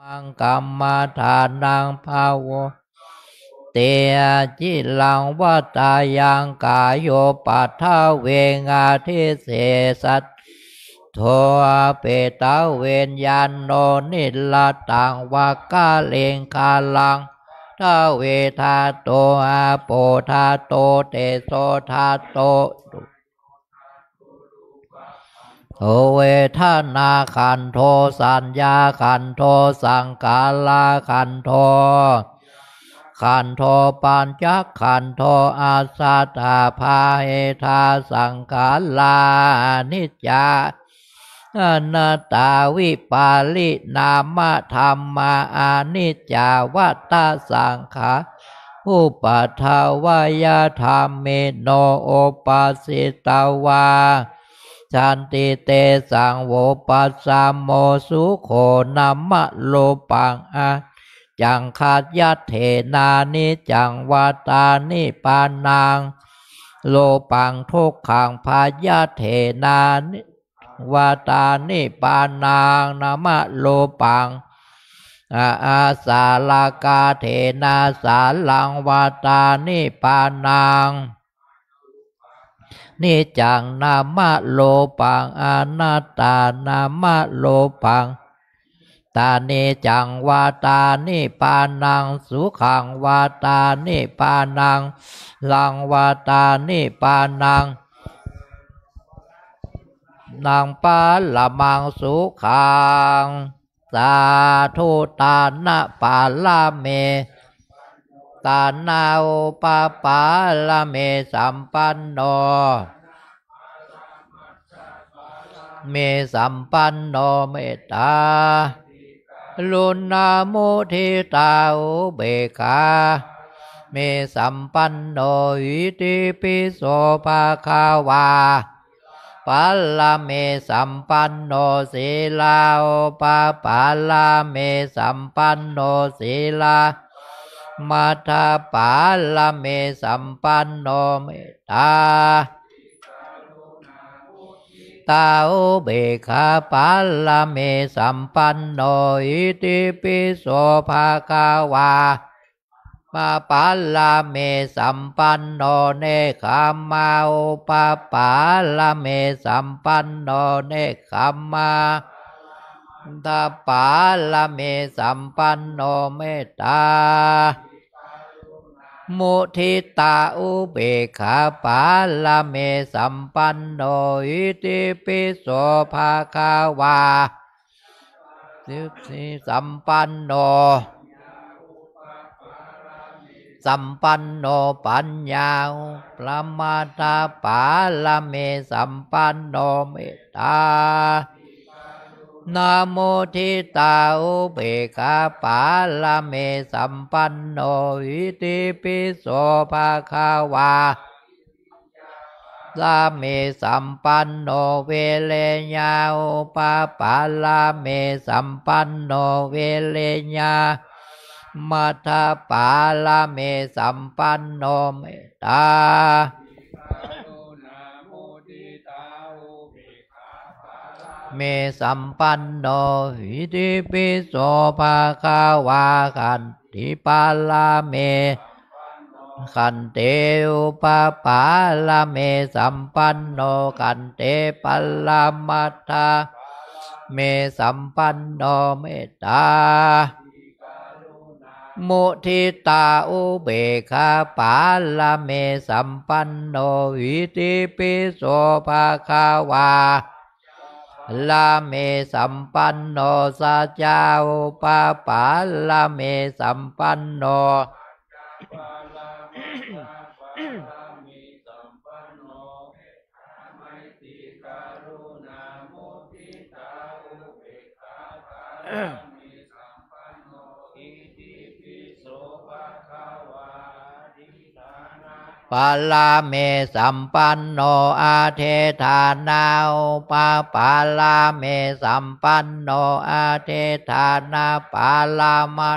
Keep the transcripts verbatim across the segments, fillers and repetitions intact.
มังกัมมาทานังภาวะเตจิลังวัตายังกายโยปัทถเวงาทิเสสัตโทเปตาเวนยานโนนิลตังวากาเลงคาลังทาเวทาโตอาโปทาโตเตโสทาโตโอเวทนาขันโทสัญญาขันโทสังกาลาขันโทขันโทปัญจขันโทอาสัตตาภาเหทาสังขารลานิจจาอนัตตาวิปาลินามธรรมาอานิจจาวัฏฏสังขาอุปัฏฐวายธรรมเมโนโอปัสสิตาวาชันติเตสังโวปัสสามโมสุโขนัมมะโลปังอาจังขัดยัตเถนานิจังวาตานิปานังโลปังทุกขังพายาเถนานิวาตานิปานังนามะโลปังอาอาสาลากาเถนาสาลังวาตานิปานังนิจังนามะโลปังอนัตตานามะโลปังตาเนจังวาตานิปานังสุขังวาตานิปานังลังวาตานิปานังนางปาละมังสุขังสาธุตานะปาละเมตานาโอปาปาละเมสัมปันโนเมสัมปันโนเมตตาลุนาโมทิตาอุเบกขาเมสัมปันโนอิติปิโสภะคะวาปัลลเมสัมปันโนศีลาโอปาปัลลเมสัมปันโนศีลามัทธปัลลเมสัมปันโนเมตตาตาอุเบกขาปัลลเมสัมปันโนอิติปิโสภะคะวามาปัลลเมสัมปันโนเนคขมาอุปปัลลเมสัมปันโนเนคขมาตาปัลลเมสัมปันโนเมตตามุทิตาอุเบกขาปัลลเมสัมปันโนอิติปิโสภะคะวาสิบสี่สัมปันโนสัมปันโนปัญญาปรมาตาปัลลเมสัมปันโนเมตตานะโมทิตาอุเบกขาปัลลเมสัมปันโนอิติปิโสภะคะวาลาเมสัมปันโนเวเลญาอุปปัลลเมสัมปันโนเวเลญามัทธปัลลเมสัมปันโนเมตตาเมสัมปันโนอิติปิโสภะคะวาขันติปัลลเมขันเตอุปปัลลเมสัมปันโนขันเตปัลลมัทธาเมสัมปันโนเมตตามุทิตาอุเบกขาปัลลเมสัมปันโนอิติปิโสภะคะวาลาเมสัมปันโนสัจจาอุปปัลลเมสัมปันโนปัลลเมสัมปันโนอาเทธานาอุปปัลลเมสัมปันโนอาเทธานาปัลลมัต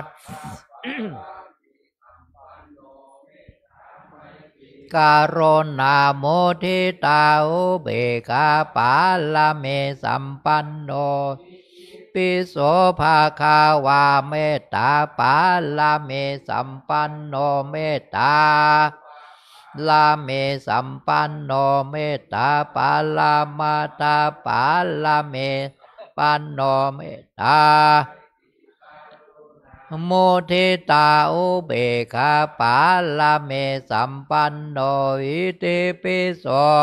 การุณาโมทิตาอุเบกขาปัลลเมสัมปันโนปปิโสภาคาวาเมตตาปาลาเมสัมปันโนเมตตาลาเมสัมปันโนเมตตาปาลามาตาปาลาเมปันโนเมตตาโมทิตาอุเบกขาปาลาเมสัมปันโนอิติปิโส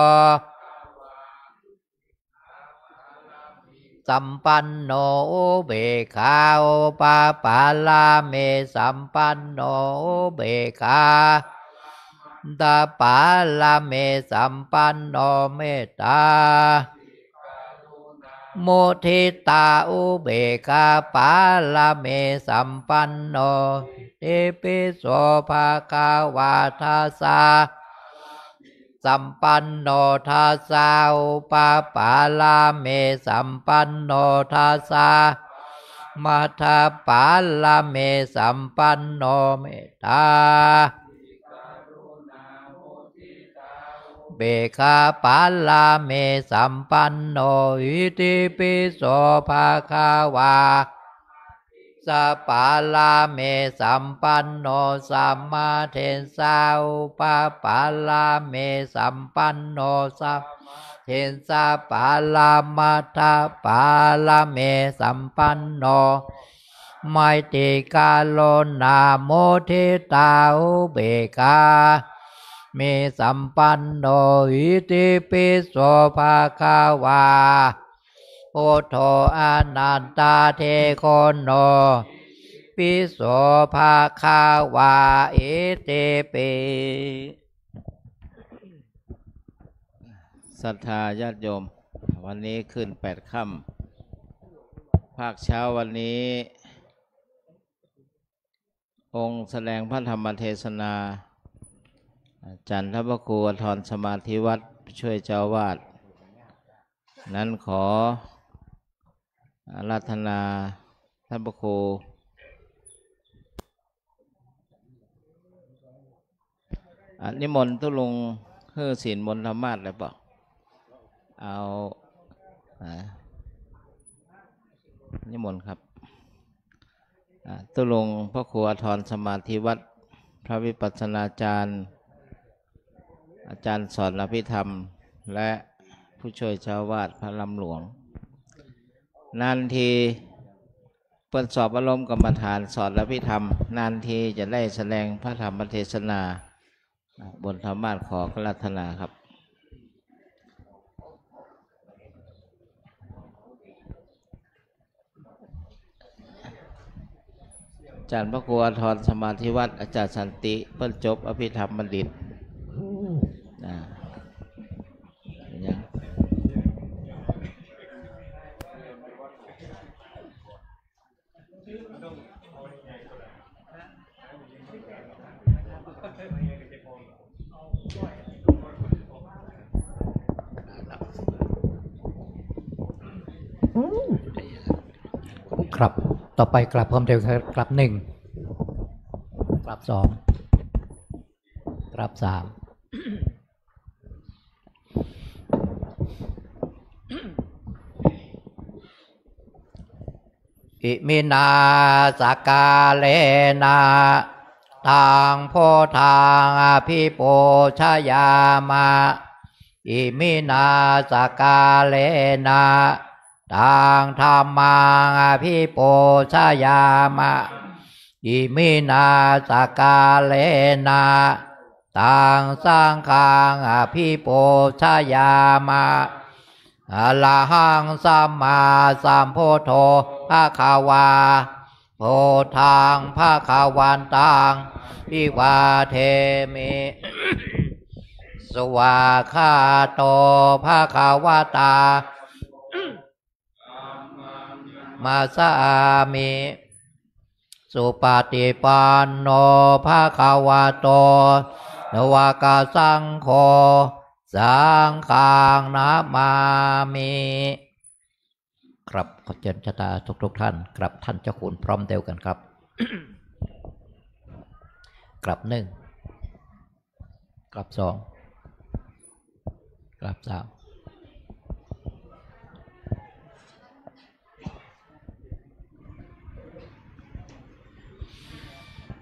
สัมปันโนอุเบกขาอุปาปาลาเมสัมปันโนอุเบกขาตาปาลาเมสัมปันโนเมตตาโมทิตาอุเบกขาปาลาเมสัมปันโนอิติปิโสภะคะวะทาสาสัมปันโนทัสสะอุปาปาลาเมสัมปันโนทัสสะมัทธปาลาเมสัมปันโนเมตตาเบกขาปาลาเมสัมปันโนอิติปิโสภะคะวะสัพพะลาเมสัมปันโนสัมมาเทนสาอุปาปาลาเมสัมปันโนสัมเทนสาปาลามัทธปาลาเมสัมปันโนไมติกาโลนาโมทิตาอุเบกขาเมสัมปันโนอิติปิโสภะคะวะพุทโธอนันตาเทโคโนปิโสภะคะวะอิติปิศรัทธาญาติโยมวันนี้ขึ้นแปดค่ำภาคเช้าวันนี้องค์แสดงพระธรรมเทศนาจันทพระครูอธรสมาธิวัดช่วยเจ้าวาดนั้นขออาราธนาท่านพระครูนิมนต์ทุลุงเฮือศีลมนต์ธรรมาสเลยเปล่าเอานิมนต์ครับตุลุงพระครูอธรสมาธิวัดพระวิปัสสนาจารย์อาจารย์สอนอภิธรรมและผู้ช่วยเจ้าวาดพระลำหลวงนานทีเปิดสอบอารมณ์กรรมฐานสอนอภิธรรมนานทีจะได้แสดงพระธรรมเทศนาบนธรรมาสขอกราธนาครับอาจารย์พระครูอธรสมาธิวัดอาจารย์สันติเพิ่นจบอภิธรรมบัณฑิตนะยังครับต่อไปกลับเพิ่มเติมกลับหนึ่งกลับสองกลับสามอิมินาสกาเลนะทางโพทางอภิโปชยามะอิมินาสกาเลนะทางธรรมังอภิโปชยามะอิมินาสกาเลนะทางสังฆังอภิโปชยามะอะระหังสัมมาสัมพุทโธภะคะวาโพธังภะคะวันตังวิวาเทมิสวาคาโตภะคะวะตามาสามิสุปฏิปันโนภะคะวะโตนวากาสังโฆสังฆังนะมามิครับขอเจริญชะตาทุกทุกท่านกลับท่านเจ้าคุณพร้อมเดียวกันครับ กลับหนึ่งกลับสองกลับสาม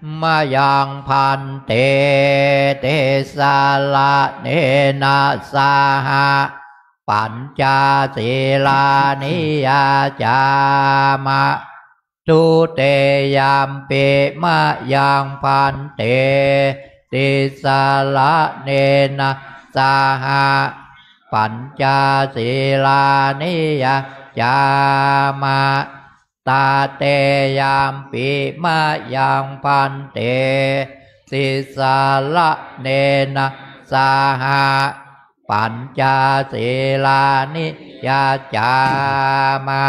มายังพันเตเตสาละเนนะสาหะปัญจศีลานิยาจามะทุเตยามเปมะยังพันเตติสาละเนนะสาหะปัญจศีลานิยาจามะตาเตยามปิมะยังพันเตติสาละเนนะสาหะปัญจศีลานิยาจามะ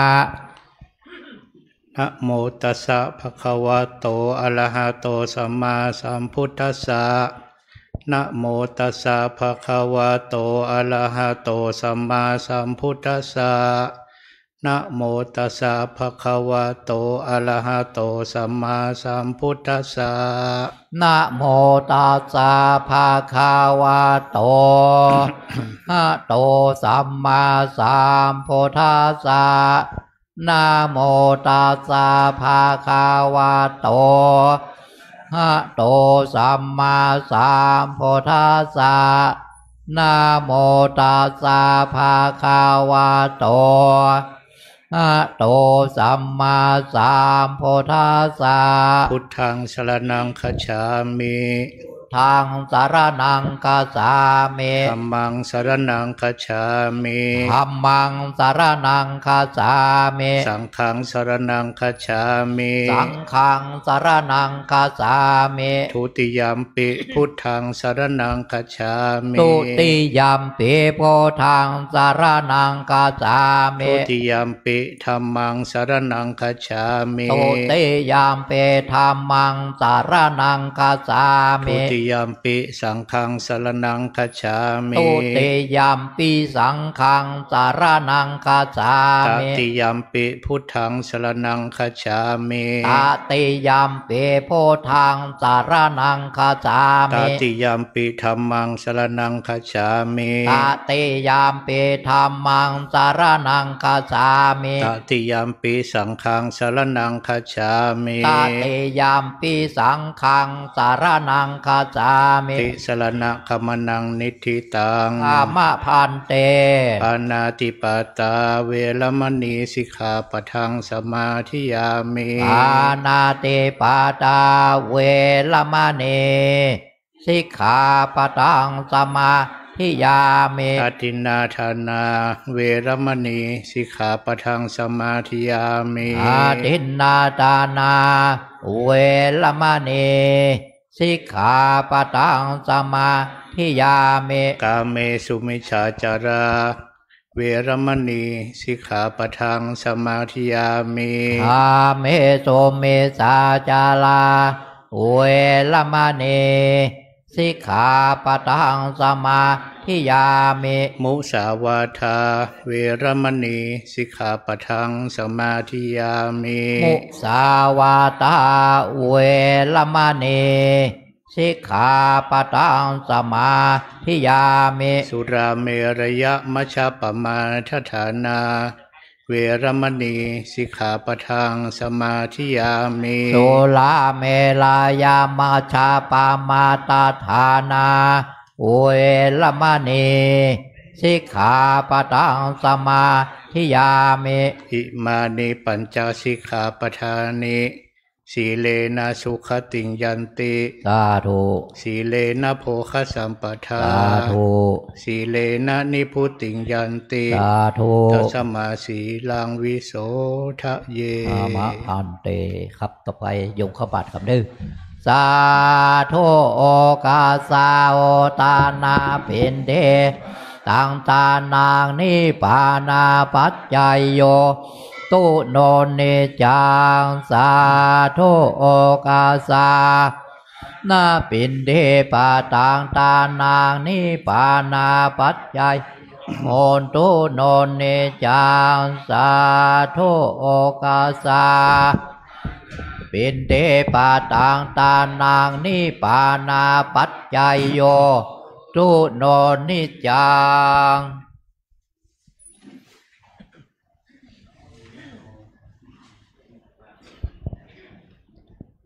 นะโมตัสสะภะคะวะโตอะระหะโตสัมมาสัมพุทธัสสะนะโมตัสสะภะคะวะโตอะระหะโตสัมมาสัมพุทธัสสะนะโมตัสสะภะคะวะโตอะระหะโตสัมมาสัมพุทธัสสะนะโมตัสสะภะคะวะโตอะโตสัมมาสัมพุทธัสสะนะโมตัสสะภะคะวะโตอะโตสัมมาสัมพุทธัสสะนะโมตัสสะภะคะวะโตอะโตสัมมาสัมพุทธัสสะพุทธังสรณังคัจฉามิทางสารนังคัจฉามิธัมมังสรณังคัจฉามิธัมมังสารนังคัจฉามิสังฆังสรณังคัจฉามิสังฆังสารนังคัจฉามิทุติยัมปิพุทธังสรณังคัจฉามิทุติยัมปิพุทธังสารนังคัจฉามิทุติยัมปิธัมมังสรณังคัจฉามิทุติยัมปิธัมมังสารนังคัจฉามิทุติยัมปิสังฆังสรณังคัจฉามิทุติยัมปิสังฆังสารนังคัจฉามิตติยัมปิพุทธังสรณังคัจฉามิตติยัมปิพุทธังสารนังคัจฉามิตติยัมปิธัมมังสรณังคัจฉามิตติยัมปิธัมมังสารนังคัจฉามิตติยัมปิสังฆังสรณังคัจฉามิตติยัมปิสังฆังสารนังคัจฉามิติสรณะคัมนังนิธิตังอามะพันเตปานาติปาตาเวรมณีสิกขาปะทังสมาธิยามิปานาติปาตาเวรมณีสิกขาปะทังสมาธิยามิอทินนาทานาเวรมณีสิกขาปะทังสมาธิยามิอทินนาทานาเวรมณีสิกขาปะทังสมาธิยามิกาเมสุมิจฉาจาราเวรมณีสิกขาปะทังสมาธิยามิกาเมสุมิจฉาจาราเวรมณีสิกขาปะทังสมาธิยามิมุสาวาทาเวรมณีสิกขาปะทังสมาธิยามิมุสาวาทาเวรมณีสิกขาปะทังสมาธิยามิสุราเมรยะมัชฌปมาทฐานาเวรมณีสิกขาปะทังสมาธิยามิสุราเมรยะมัชฌปมาทฐานาเวรมณีสิกขาปะทังสมาธิยามิอิมานิปัญจสิกขาปทานิสีเลนะสุขติงยันติสาธุสีเลนะโภคสัมปทาสาธุสีเลนะนิพุติงยันติสาธุตัสมาสีลังวิโสทะเยอามะอันเตครับต่อไปยงขบัตรคำนึงสาธุโอกาสาโอตานาปินเดตังตานางนิปานาปัจจายโยตุโนนิจังสาธุโอกาสานาปินเดปาตังตานางนิปานาปัจจายโหตุโนนิจังสาธุโอกาสาปินเดปาตังตานางนิปานาปัจจายโยตุโนนิจัง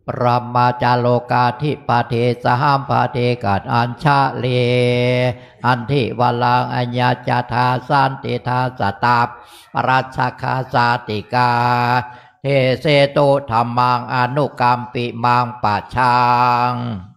ปรมาจาโลกาธิปเทสหัมปเทกัดอัญชาเลอันทิวลังอัญญาจาธาสันติธาสตาปรัชคาสาติกาเทเสตุธรรมังอนุกรรมปิมังปัจชัง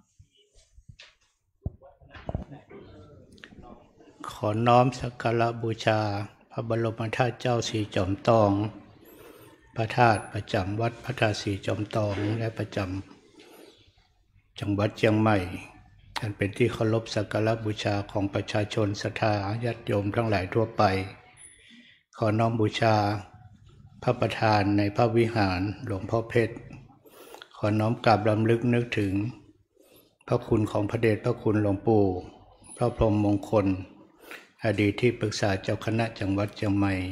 ขอน้อมสักการะบูชาพระบรมธาตุเจ้าสีจอมทองพระธาตุประจำวัดพระธาตุสีจอมทองและประจำจังหวัดเชียงใหม่อันเป็นที่เคารพสักการะบูชาของประชาชนศรัทธาญาติโยมทั้งหลายทั่วไปขอน้อมบูชาพระประธานในพระวิหารหลวงพ่อเพชรขอน้อมกราบรำลึกนึกถึงพระคุณของพระเดชพระคุณหลวงปู่พระพรหมมงคลอดีตที่ปรึกษาเจ้าคณะจังหวัดเชียงใหม่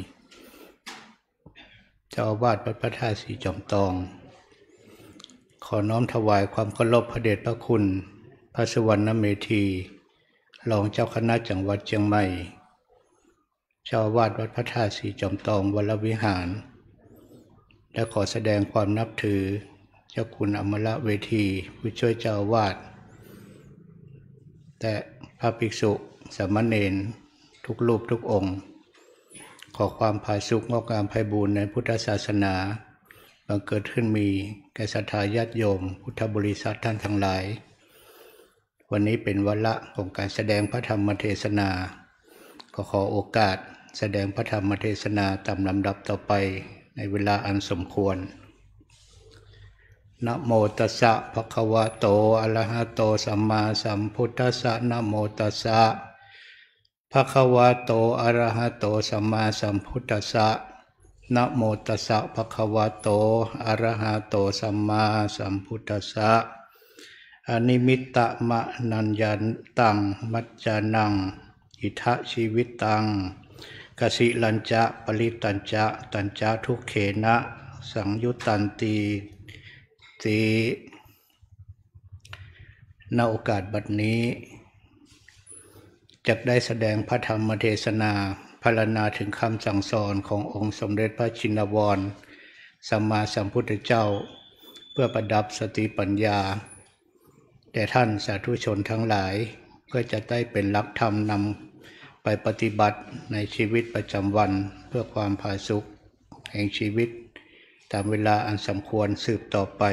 เจ้าอาวาสวัดพระธาตุสีจอมทองขอน้อมถวายความเคารพพระเดชพระคุณพระสุวรรณเมธีรองเจ้าคณะจังหวัดเชียงใหม่เจ้าอาวาสวัดพระธาตุสีจอมทองวรวิหารและขอแสดงความนับถือเจ้าคุณอมรเวทีผู้ช่วยเจ้าอาวาสและพระภิกษุสามเณรทุกรูปทุกองค์ขอความผาสุกงอกงามไพบูลย์ในพุทธศาสนาบังเกิดขึ้นมีแก่ศรัทธาญาติโยมพุทธบริษัทท่านทั้งหลายวันนี้เป็นวาระของการแสดงพระธรรมเทศนาก็ขอโอกาสแสดงพระธรรมเทศนาตามลำดับต่อไปในเวลาอันสมควรนะโมตัสสะภะคะวะโตอะระหะโตสัมมาสัมพุทธัสสะนะโมตัสสะภะคะวะโตอะระหะโตสัมมาสัมพุทธัสสะนะโมตัสสะภะคะวะโตอะระหะโตสัมมาสัมพุทธัสสะอนิมิตตมะนัญญันตังมัจจานังอิทะชีวิตตังกสิลัญจะปริตัญจะตัญจะทุกเขนะสังยุตตันติติณโอกาสบัดนี้จักได้แสดงพระธรรมเทศนาพรรณนาถึงคำสั่งสอนขององค์สมเด็จพระชินวรสัมมาสัมพุทธเจ้าเพื่อประดับสติปัญญาแด่ท่านสาธุชนทั้งหลายเพื่อจะได้เป็นหลักธรรมนำไปปฏิบัติในชีวิตประจำวันเพื่อความผาสุกแห่งชีวิตตามเวลาอันสมควรสืบต่อไป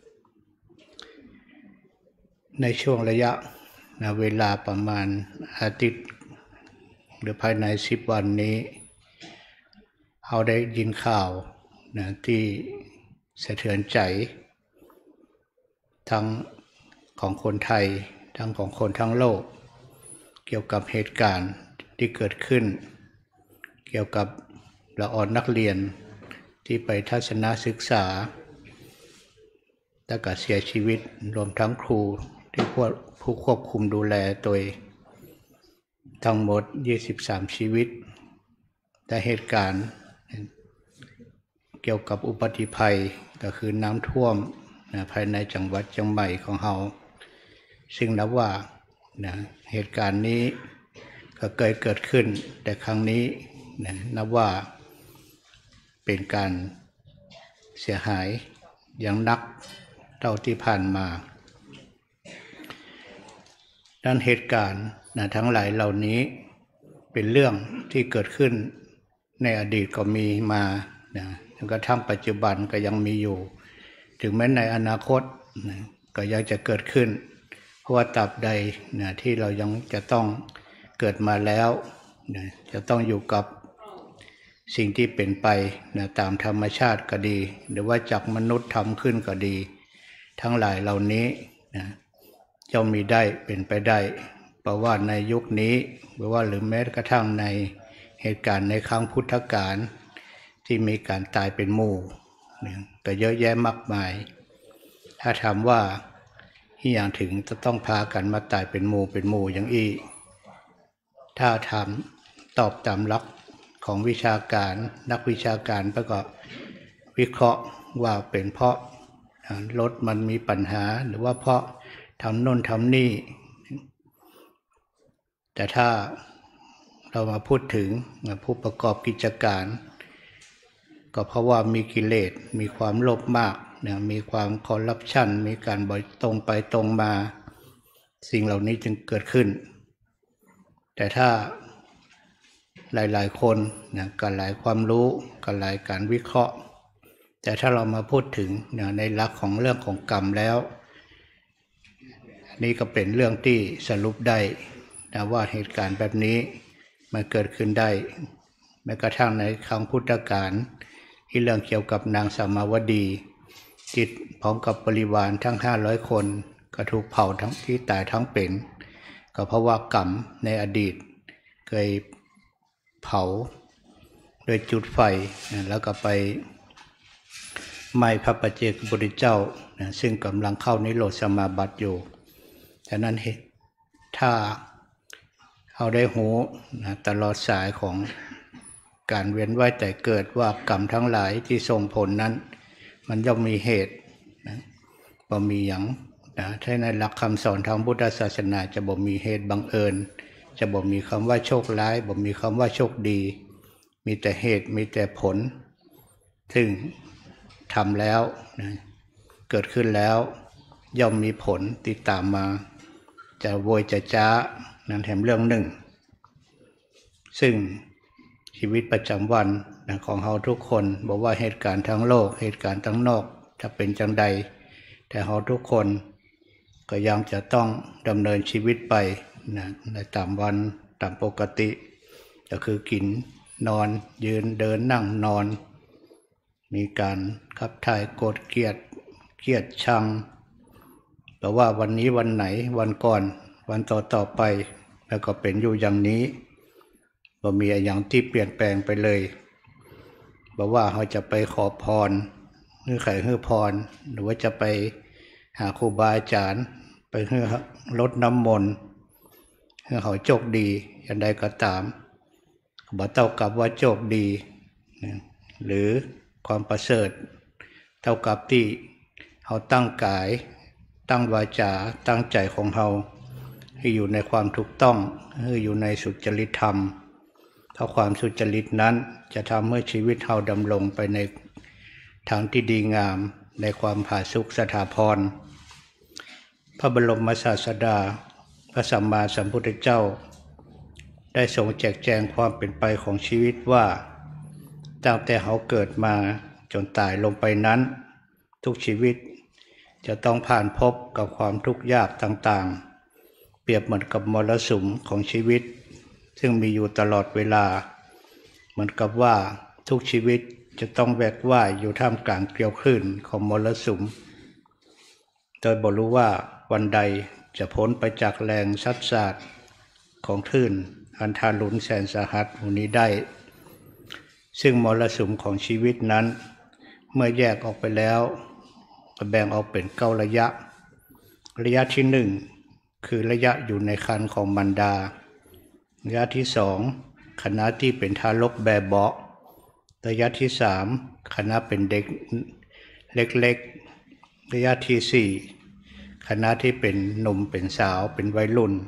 ในช่วงระยะนะเวลาประมาณอาทิตย์หรือภายในสิบวันนี้เราได้ยินข่าวนะที่สะเทือนใจทั้งของคนไทยทั้งของคนทั้งโลกเกี่ยวกับเหตุการณ์ที่เกิดขึ้นเกี่ยวกับละออนนักเรียนที่ไปทัศนศึกษาและก็เสียชีวิตรวมทั้งครูที่ผู้ควบคุมดูแลโดยทั้งหมดยี่สิบสามชีวิตแต่เหตุการณ์เกี่ยวกับอุบัติภัยก็คือน้ำท่วมนะภายในจังหวัดเชียงใหม่ของเราซึ่งนับว่านะเหตุการณ์นี้ก็เคยเกิดขึ้นแต่ครั้งนี้นะนับว่าเป็นการเสียหายอย่างหนักเท่าที่ผ่านมาด้านเหตุการณ์นะทั้งหลายเหล่านี้เป็นเรื่องที่เกิดขึ้นในอดีตก็มีมานะจนกระทั่งปัจจุบันก็ยังมีอยู่ถึงแม้ในอนาคตนะก็ยังจะเกิดขึ้นเพราะว่าตราบใดนะที่เรายังจะต้องเกิดมาแล้วนะจะต้องอยู่กับสิ่งที่เป็นไปนะตามธรรมชาติก็ดีหรือว่าจากมนุษย์ทำขึ้นก็ดีทั้งหลายเหล่านี้นะย่อมมีได้เป็นไปได้เพราะว่าในยุคนี้หรือว่าหรือแม้กระทั่งในเหตุการณ์ในครั้งพุทธกาลที่มีการตายเป็นหมู่ก็เยอะแยะมากมายถ้าถามว่าที่อย่างถึงจะต้องพากันมาตายเป็นหมู่เป็นหมู่อย่างอี้ถ้าถามตอบตามหลักของวิชาการนักวิชาการก็ก็วิเคราะห์ว่าเป็นเพราะรถมันมีปัญหาหรือว่าเพราะทำโน่นทำนี่แต่ถ้าเรามาพูดถึงผู้ประกอบกิจการก็เพราะว่ามีกิเลสมีความโลภมากเนี่ยมีความคอร์รัปชันมีการบริตรงไปตรงมาสิ่งเหล่านี้จึงเกิดขึ้นแต่ถ้าหลายๆคนเนี่ยกันหลายความรู้กันหลายการวิเคราะห์แต่ถ้าเรามาพูดถึงเนี่ยในหลักของเรื่องของกรรมแล้วนี่ก็เป็นเรื่องที่สรุปได้นะว่าเหตุการณ์แบบนี้มันเกิดขึ้นได้แม้กระทั่งในครั้งพุทธกาลที่เรื่องเกี่ยวกับนางสามาวดีจิตพร้อมกับบริวารทั้งห้าร้อยคนก็ถูกเผาทั้งที่ตายทั้งเป็นก็เพราะว่ากรรมในอดีตเคยเผาโดยจุดไฟแล้วก็ไปไหม้พระปัจเจกพุทธเจ้าซึ่งกำลังเข้านิโรธสมาบัติอยู่ฉะนั้นถ้าเอาได้หูนะตลอดสายของการเวียนว่ายแต่เกิดว่ากรรมทั้งหลายที่ส่งผลนั้นมันย่อมมีเหตุนะบ่มีอย่างนะถ้าในหลักคำสอนทางพุทธศาสนาจะบ่มีเหตุบังเอิญจะบ่มีคำว่าโชคร้ายบ่มีคำว่าโชคดีมีแต่เหตุมีแต่ผลถึงทำแล้วนะเกิดขึ้นแล้วย่อมมีผลติดตามมาจะโวยจะจ้านั่นแถมเรื่องหนึ่งซึ่งชีวิตประจำวันของเราทุกคนบอกว่าเหตุการณ์ทั้งโลกเหตุการณ์ทั้งนอกจะเป็นจังใดแต่เราทุกคนก็ยังจะต้องดำเนินชีวิตไปนะในตามวันตามปกติก็คือกินนอนยืนเดินนั่งนอนมีการขับถ่ายโกรธเกลียดเกลียดชังแต่ว่าวันนี้วันไหนวันก่อนวันต่อต่อไปแล้วก็เป็นอยู่อย่างนี้บ่มีอย่างที่เปลี่ยนแปลงไปเลยบอกว่าเขาจะไปขอพรหรือไขฮื้อพรหรือว่าจะไปหาครูบาอาจารย์ไปฮื้อรดน้ำมนต์ให้เขาโชคดีอย่างใดก็ตามบ่เท่ากับว่าโชคดีหรือความประเสริฐเท่ากับที่เขาตั้งกายตั้งวาจาตั้งใจของเขาให้อยู่ในความถูกต้องให้อยู่ในสุจริตธรรมถ้าความสุจริตนั้นจะทำให้ชีวิตเราดำรงไปในทางที่ดีงามในความผาสุกสถาพรพระบรมศาสดาพระสัมมาสัมพุทธเจ้าได้ทรงแจกแจงความเป็นไปของชีวิตว่าตั้งแต่เขาเกิดมาจนตายลงไปนั้นทุกชีวิตจะต้องผ่านพบกับความทุกข์ยากต่างๆเปรียบเหมือนกับมรสุมของชีวิตซึ่งมีอยู่ตลอดเวลาเหมือนกับว่าทุกชีวิตจะต้องแวกว่ายอยู่ท่ามกลางเกลียวคลื่นของมรสุมโดยบ่รู้ว่าวันใดจะพ้นไปจากแรงซัดสาดของคลื่นอันทารุณแสนสาหัสนี้ได้ซึ่งมรสุมของชีวิตนั้นเมื่อแยกออกไปแล้วก็แบ่งออกเป็นเก้าระยะระยะที่หนึ่งคือระยะอยู่ในครรภ์ของมารดาระยะที่สองขณะที่เป็นทารกแบเบาะระยะที่สามขณะเป็นเด็กเล็กๆระยะที่สี่ขณะที่เป็นหนุ่มเป็นสาวเป็นวัยรุ่น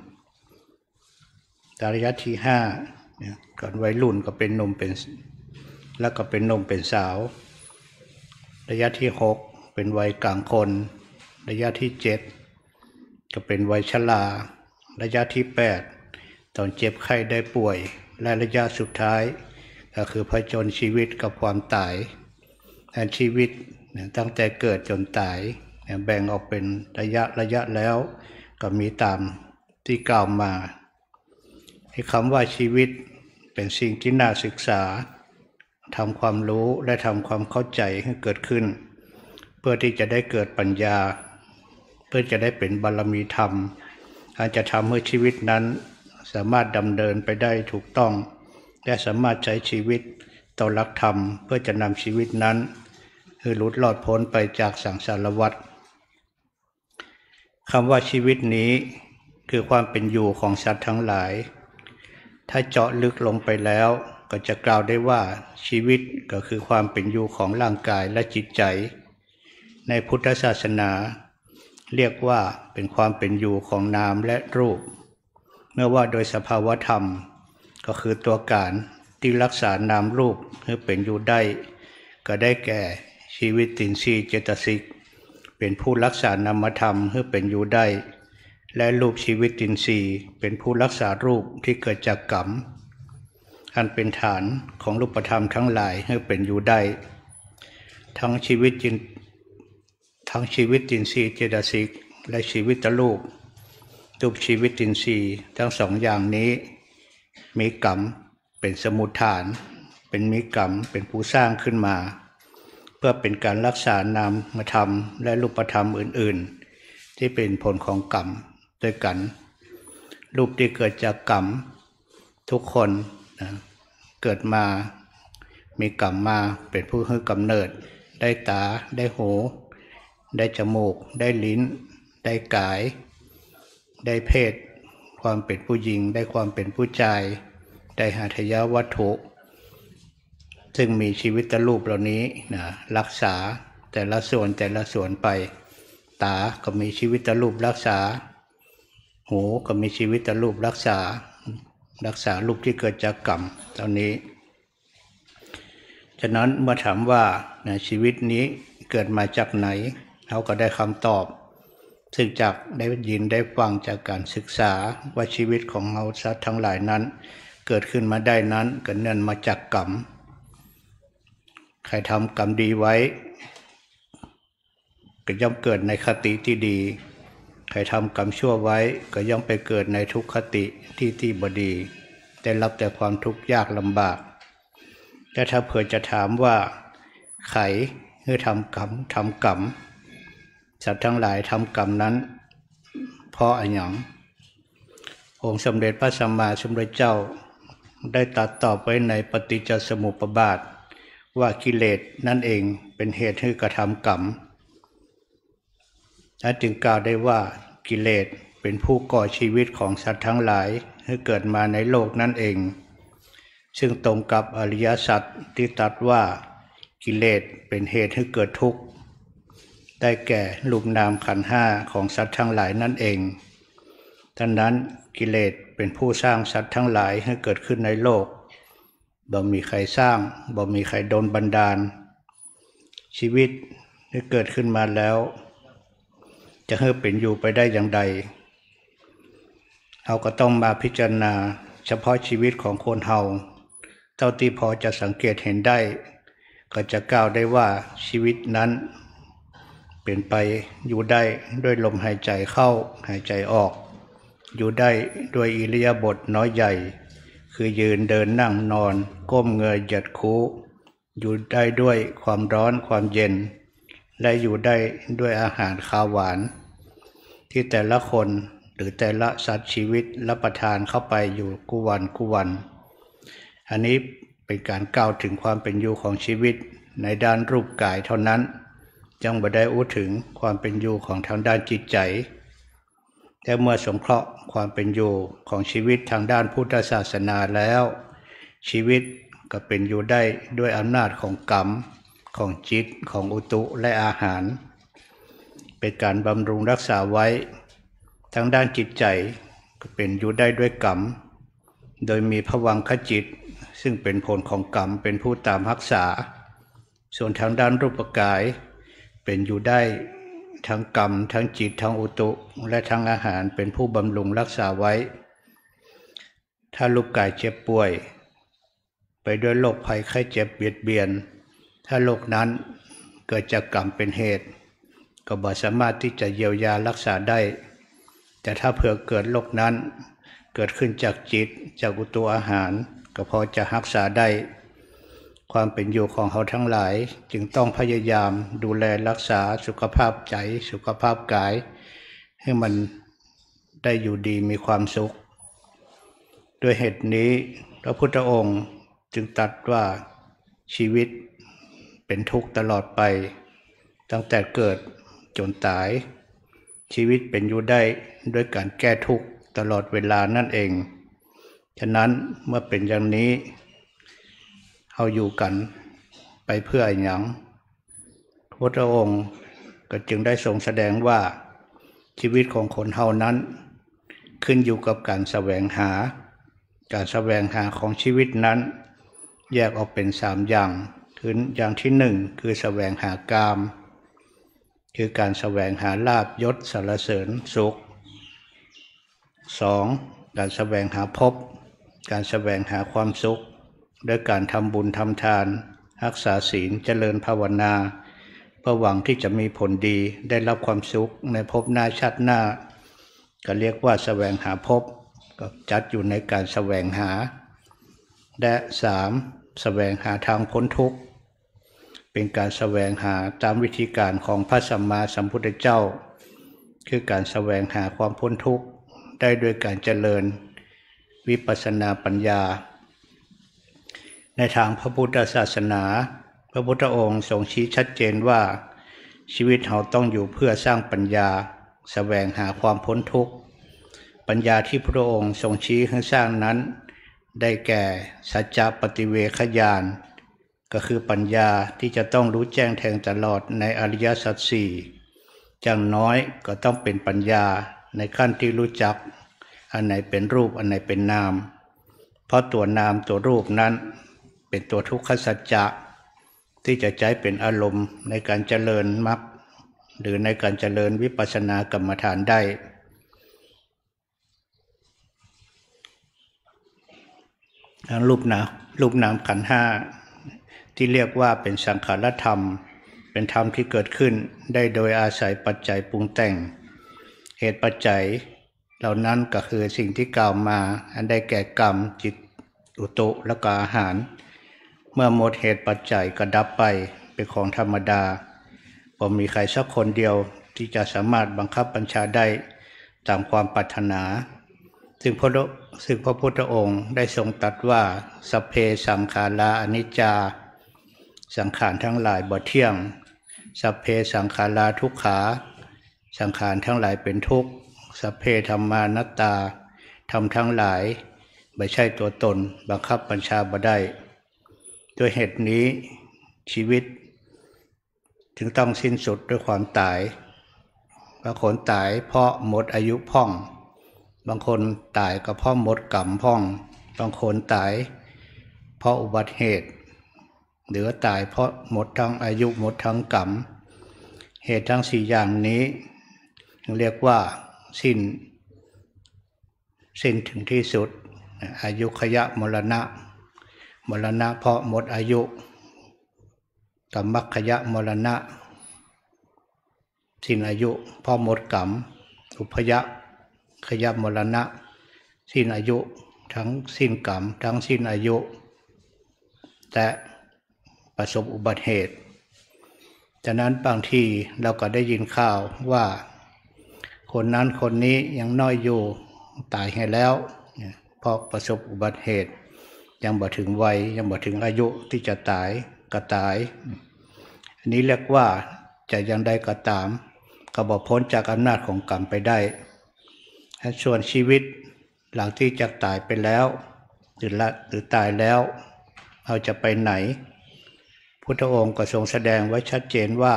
ระยะที่ห้าก่อนวัยรุ่นก็เป็นหนุ่มเป็นแล้วก็เป็นหนุ่มเป็นสาวระยะที่หกเป็นวัยกลางคนระยะที่เจ็ดก็เป็นวัยชราระยะที่แปดตอนเจ็บไข้ได้ป่วยและระยะสุดท้ายก็คือผจญชีวิตกับความตายแทนชีวิตตั้งแต่เกิดจนตายแบ่งออกเป็นระยะระยะแล้วก็มีตามที่กล่าวมาให้คำว่าชีวิตเป็นสิ่งที่น่าศึกษาทำความรู้และทำความเข้าใจให้เกิดขึ้นเพื่อที่จะได้เกิดปัญญาเพื่อจะได้เป็นบารมีธรรมอาจจะทำให้ชีวิตนั้นสามารถดำเนินไปได้ถูกต้องและสามารถใช้ชีวิตต่อหลักธรรมเพื่อจะนำชีวิตนั้นให้หลุดรอดพ้นไปจากสังสารวัฏคำว่าชีวิตนี้คือความเป็นอยู่ของสัตว์ทั้งหลายถ้าเจาะลึกลงไปแล้วก็จะกล่าวได้ว่าชีวิตก็คือความเป็นอยู่ของร่างกายและจิตใจในพุทธศาสนาเรียกว่าเป็นความเป็นอยู่ของนามและรูปเมื่อว่าโดยสภาวธรรมก็คือตัวการที่รักษานามรูปให้เป็นอยู่ได้ก็ได้แก่ชชีวิตตินทรีย์เจตสิกเป็นผู้รักษานามธรรมให้เป็นอยู่ได้และรูปชีวิตตินทรีย์เป็นผู้รักษารูปที่เกิดจากกรรมอันเป็นฐานของรูปธรรมทั้งหลายให้เป็นอยู่ได้ทั้งชีวิตจินทั้งชีวิตตินทรีย์เจตสิกและชีวิตรูปรูปชีวิตตินทรีย์ทั้งสองอย่างนี้มีกรรมเป็นสมุฏฐานเป็นมีกรรมเป็นผู้สร้างขึ้นมาเพื่อเป็นการรักษานามธรรมและรูปธรรมอื่นๆที่เป็นผลของกรรมด้วยกันรูปที่เกิดจากกรรมทุกคนนะเกิดมามีกรรมมาเป็นผู้ให้กำเนิดได้ตาได้หูได้จมูกได้ลิ้นได้กายได้เพศความเป็นผู้หญิงได้ความเป็นผู้ชายได้หาทยวัตถุซึ่งมีชีวิตรูปเหล่านี้นะรักษาแต่ละส่วนแต่ละส่วนไปตาก็มีชีวิตรูปรักษาหูก็มีชีวิตรูปรักษารักษารูปที่เกิดจากกรรมเหล่านี้ฉะนั้นเมื่อถามว่านะชีวิตนี้เกิดมาจากไหนเขาก็ได้คำตอบซึ่งจากได้ยินได้ฟังจากการศึกษาว่าชีวิตของเราสัตว์ทั้งหลายนั้นเกิดขึ้นมาได้นั้นก็เนื่องมาจากกรรมใครทำกรรมดีไว้ก็ย่อมเกิดในคติที่ดีใครทำกรรมชั่วไว้ก็ย่อมไปเกิดในทุกขติที่ที่บดีได้รับแต่ความทุกข์ยากลำบากแต่ถ้าเผื่อจะถามว่าใครคือทำกรรมทำกรรมสัตว์ทั้งหลายทำกรรมนั้นเพราะอะไรอย่างองค์สมเด็จพระสัมมาสัมพุทธเจ้าได้ตรัสตอบไว้ในปฏิจจสมุปบาทว่ากิเลสนั่นเองเป็นเหตุให้กระทำกรรมและจึงกล่าวได้ว่ากิเลสเป็นผู้ก่อชีวิตของสัตว์ทั้งหลายให้เกิดมาในโลกนั่นเองซึ่งตรงกับอริยสัจที่ตรัสว่ากิเลสเป็นเหตุให้เกิดทุกข์ได้แก่รูปนามขันธ์ห้าของสัตว์ทั้งหลายนั่นเองดังนั้นกิเลสเป็นผู้สร้างสัตว์ทั้งหลายให้เกิดขึ้นในโลกบ่มีใครสร้างบ่มีใครโดนบันดาลชีวิตที่เกิดขึ้นมาแล้วจะให้เป็นอยู่ไปได้อย่างใดเราก็ต้องมาพิจารณาเฉพาะชีวิตของคนเฮาเท่าที่พอจะสังเกตเห็นได้ก็จะกล่าวได้ว่าชีวิตนั้นเป็นไปอยู่ได้ด้วยลมหายใจเข้าหายใจออกอยู่ได้ด้วยอิริยาบถน้อยใหญ่คือยืนเดินนั่งนอนก้มเงยเหยียดคูอยู่ได้ด้วยความร้อนความเย็นและอยู่ได้ด้วยอาหารคาวหวานที่แต่ละคนหรือแต่ละสัตว์ชีวิตรับประทานเข้าไปอยู่กุวันกุวันอันนี้เป็นการกล่าวถึงความเป็นอยู่ของชีวิตในด้านรูปกายเท่านั้นยังไม่ได้อู้ถึงความเป็นอยู่ของทางด้านจิตใจแต่เมื่อสงเคราะห์ความเป็นอยู่ของชีวิตทางด้านพุทธศาสนาแล้วชีวิตก็เป็นอยู่ได้ด้วยอำนาจของกรรมของจิตของอุตุและอาหารเป็นการบำรุงรักษาไว้ทางด้านจิตใจก็เป็นอยู่ได้ด้วยกรรมโดยมีภวังคจิตซึ่งเป็นผลของกรรมเป็นผู้ตามรักษาส่วนทางด้านรูปกายเป็นอยู่ได้ทั้งกรรมทั้งจิตทั้งอุตุและทั้งอาหารเป็นผู้บำรุงรักษาไว้ถ้ารูปกายเจ็บป่วยไปด้วยโรคภัยไข้เจ็บเบียดเบียนถ้าโรคนั้นเกิดจากกรรมเป็นเหตุก็บ่สามารถที่จะเยียวยารักษาได้แต่ถ้าเผื่อเกิดโรคนั้นเกิดขึ้นจากจิตจากอุตุอาหารก็พอจะรักษาได้ความเป็นอยู่ของเขาทั้งหลายจึงต้องพยายามดูแลรักษาสุขภาพใจสุขภาพกายให้มันได้อยู่ดีมีความสุขด้วยเหตุนี้พระพุทธองค์จึงตรัสว่าชีวิตเป็นทุกข์ตลอดไปตั้งแต่เกิดจนตายชีวิตเป็นอยู่ได้ด้วยการแก้ทุกข์ตลอดเวลานั่นเองฉะนั้นเมื่อเป็นอย่างนี้เราอยู่กันไปเพื่อหยังพระพุทธองค์ก็จึงได้ทรงแสดงว่าชีวิตของคนเฮานั้นขึ้นอยู่กับการแสวงหาการแสวงหาของชีวิตนั้นแยกออกเป็นสามอย่างคืออย่างที่หนึ่งคือแสวงหากามคือการแสวงหาลาภยศสรรเสริญสุขสองการแสวงหาภพการแสวงหาความสุขด้วยการทำบุญทำทานรักษาศีลเจริญภาวนาเพื่อหวังที่จะมีผลดีได้รับความสุขในภพหน้าชาติหน้าก็เรียกว่าแสวงหาภพก็จัดอยู่ในการแสวงหาและสามแสวงหาทางพ้นทุกข์เป็นการแสวงหาตามวิธีการของพระสัมมาสัมพุทธเจ้าคือการแสวงหาความพ้นทุกข์ได้โดยการเจริญวิปัสสนาปัญญาในทางพระพุทธศาสนาพระพุทธองค์ทรงชี้ชัดเจนว่าชีวิตเราต้องอยู่เพื่อสร้างปัญญาแสวงหาความพ้นทุกข์ปัญญาที่พระองค์ทรงชี้ให้สร้างนั้นได้แก่สัจจะปฏิเวคญาณก็คือปัญญาที่จะต้องรู้แจ้งแทงตลอดในอริยสัจสี่อย่างน้อยก็ต้องเป็นปัญญาในขั้นที่รู้จักอันไหนเป็นรูปอันไหนเป็นนามเพราะตัวนามตัวรูปนั้นเป็นตัวทุกขสัจจะที่จะใช้เป็นอารมณ์ในการเจริญมรรคหรือในการเจริญวิปัสสนากรรมฐานได้รูปนามรูปนามขันธ์ห้าที่เรียกว่าเป็นสังขารธรรมเป็นธรรมที่เกิดขึ้นได้โดยอาศัยปัจจัยปรุงแต่งเหตุปัจจัยเหล่านั้นก็คือสิ่งที่กล่าวมาอันได้แก่กรรมจิตอุตุและก็อาหารเมื่อหมดเหตุปัจจัยก็ดับไปเป็นของธรรมดาบ่มีใครสักคนเดียวที่จะสามารถบังคับบัญชาได้ตามความปรารถนาซึ่งพระซึ่งพระพุทธองค์ได้ทรงตรัสว่าสัพเพสังขาราอนิจจาสังขารทั้งหลายบ่เที่ยงสัพเพสังขาราทุกขาสังขารทั้งหลายเป็นทุกข์สัพเพธัมมานัตตาธรรมทั้งหลายไม่ใช่ตัวตนบังคับบัญชาบ่ได้ด้วยเหตุนี้ชีวิตถึงต้องสิ้นสุดด้วยความตายบางคนตายเพราะหมดอายุพ่องบางคนตายก็เพราะหมดกรรมพ่องบางคนตายเพราะอุบัติเหตุหรือตายเพราะหมดทั้งอายุหมดทั้งกรรมเหตุทั้งสี่อย่างนี้เรียกว่าสิ้นสิ้นถึงที่สุดอายุขยะมรณะมรณะเพราะหมดอายุกัมมัคคยะมรณะสิ้นอายุเพราะหมดกรรมอุพยะขยะมรณะสิ้นอายุทั้งสิ้นกรรมทั้งสิ้นอายุแต่ประสบอุบัติเหตุฉะนั้นบางทีเราก็ได้ยินข่าวว่าคนนั้นคนนี้ยังน้อยอยู่ตายให้แล้วเพราะประสบอุบัติเหตุยังบ่ถึงวัยยังบ่ถึงอายุที่จะตายก็ตายอันนี้เรียกว่าจะยังได้ก็ตามก็บ่พ้นจากอำนาจของกรรมไปได้ส่วนชีวิตหลังที่จะตายไปแล้วหรือละหรือตายแล้วเราจะไปไหนพุทธองค์ก็ทรงแสดงไว้ชัดเจนว่า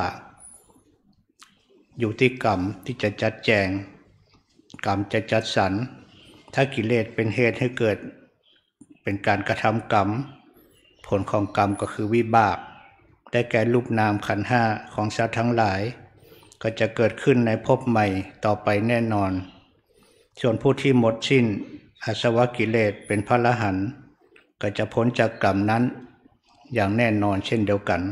อยู่ที่กรรมที่จะจัดแจงกรรมจะจัดสรรถ้ากิเลสเป็นเหตุให้เกิดเป็นการกระทำกรรมผลของกรรมก็คือวิบากได้แก่รูปนามขันธ์ห้าของสัตว์ทั้งหลายก็จะเกิดขึ้นในภพใหม่ต่อไปแน่นอนส่วนผู้ที่หมดสิ้นอาสวะกิเลสเป็นพระอรหันต์ก็จะพ้นจากกรรมนั้นอย่างแน่นอนเช่นเดียวกัน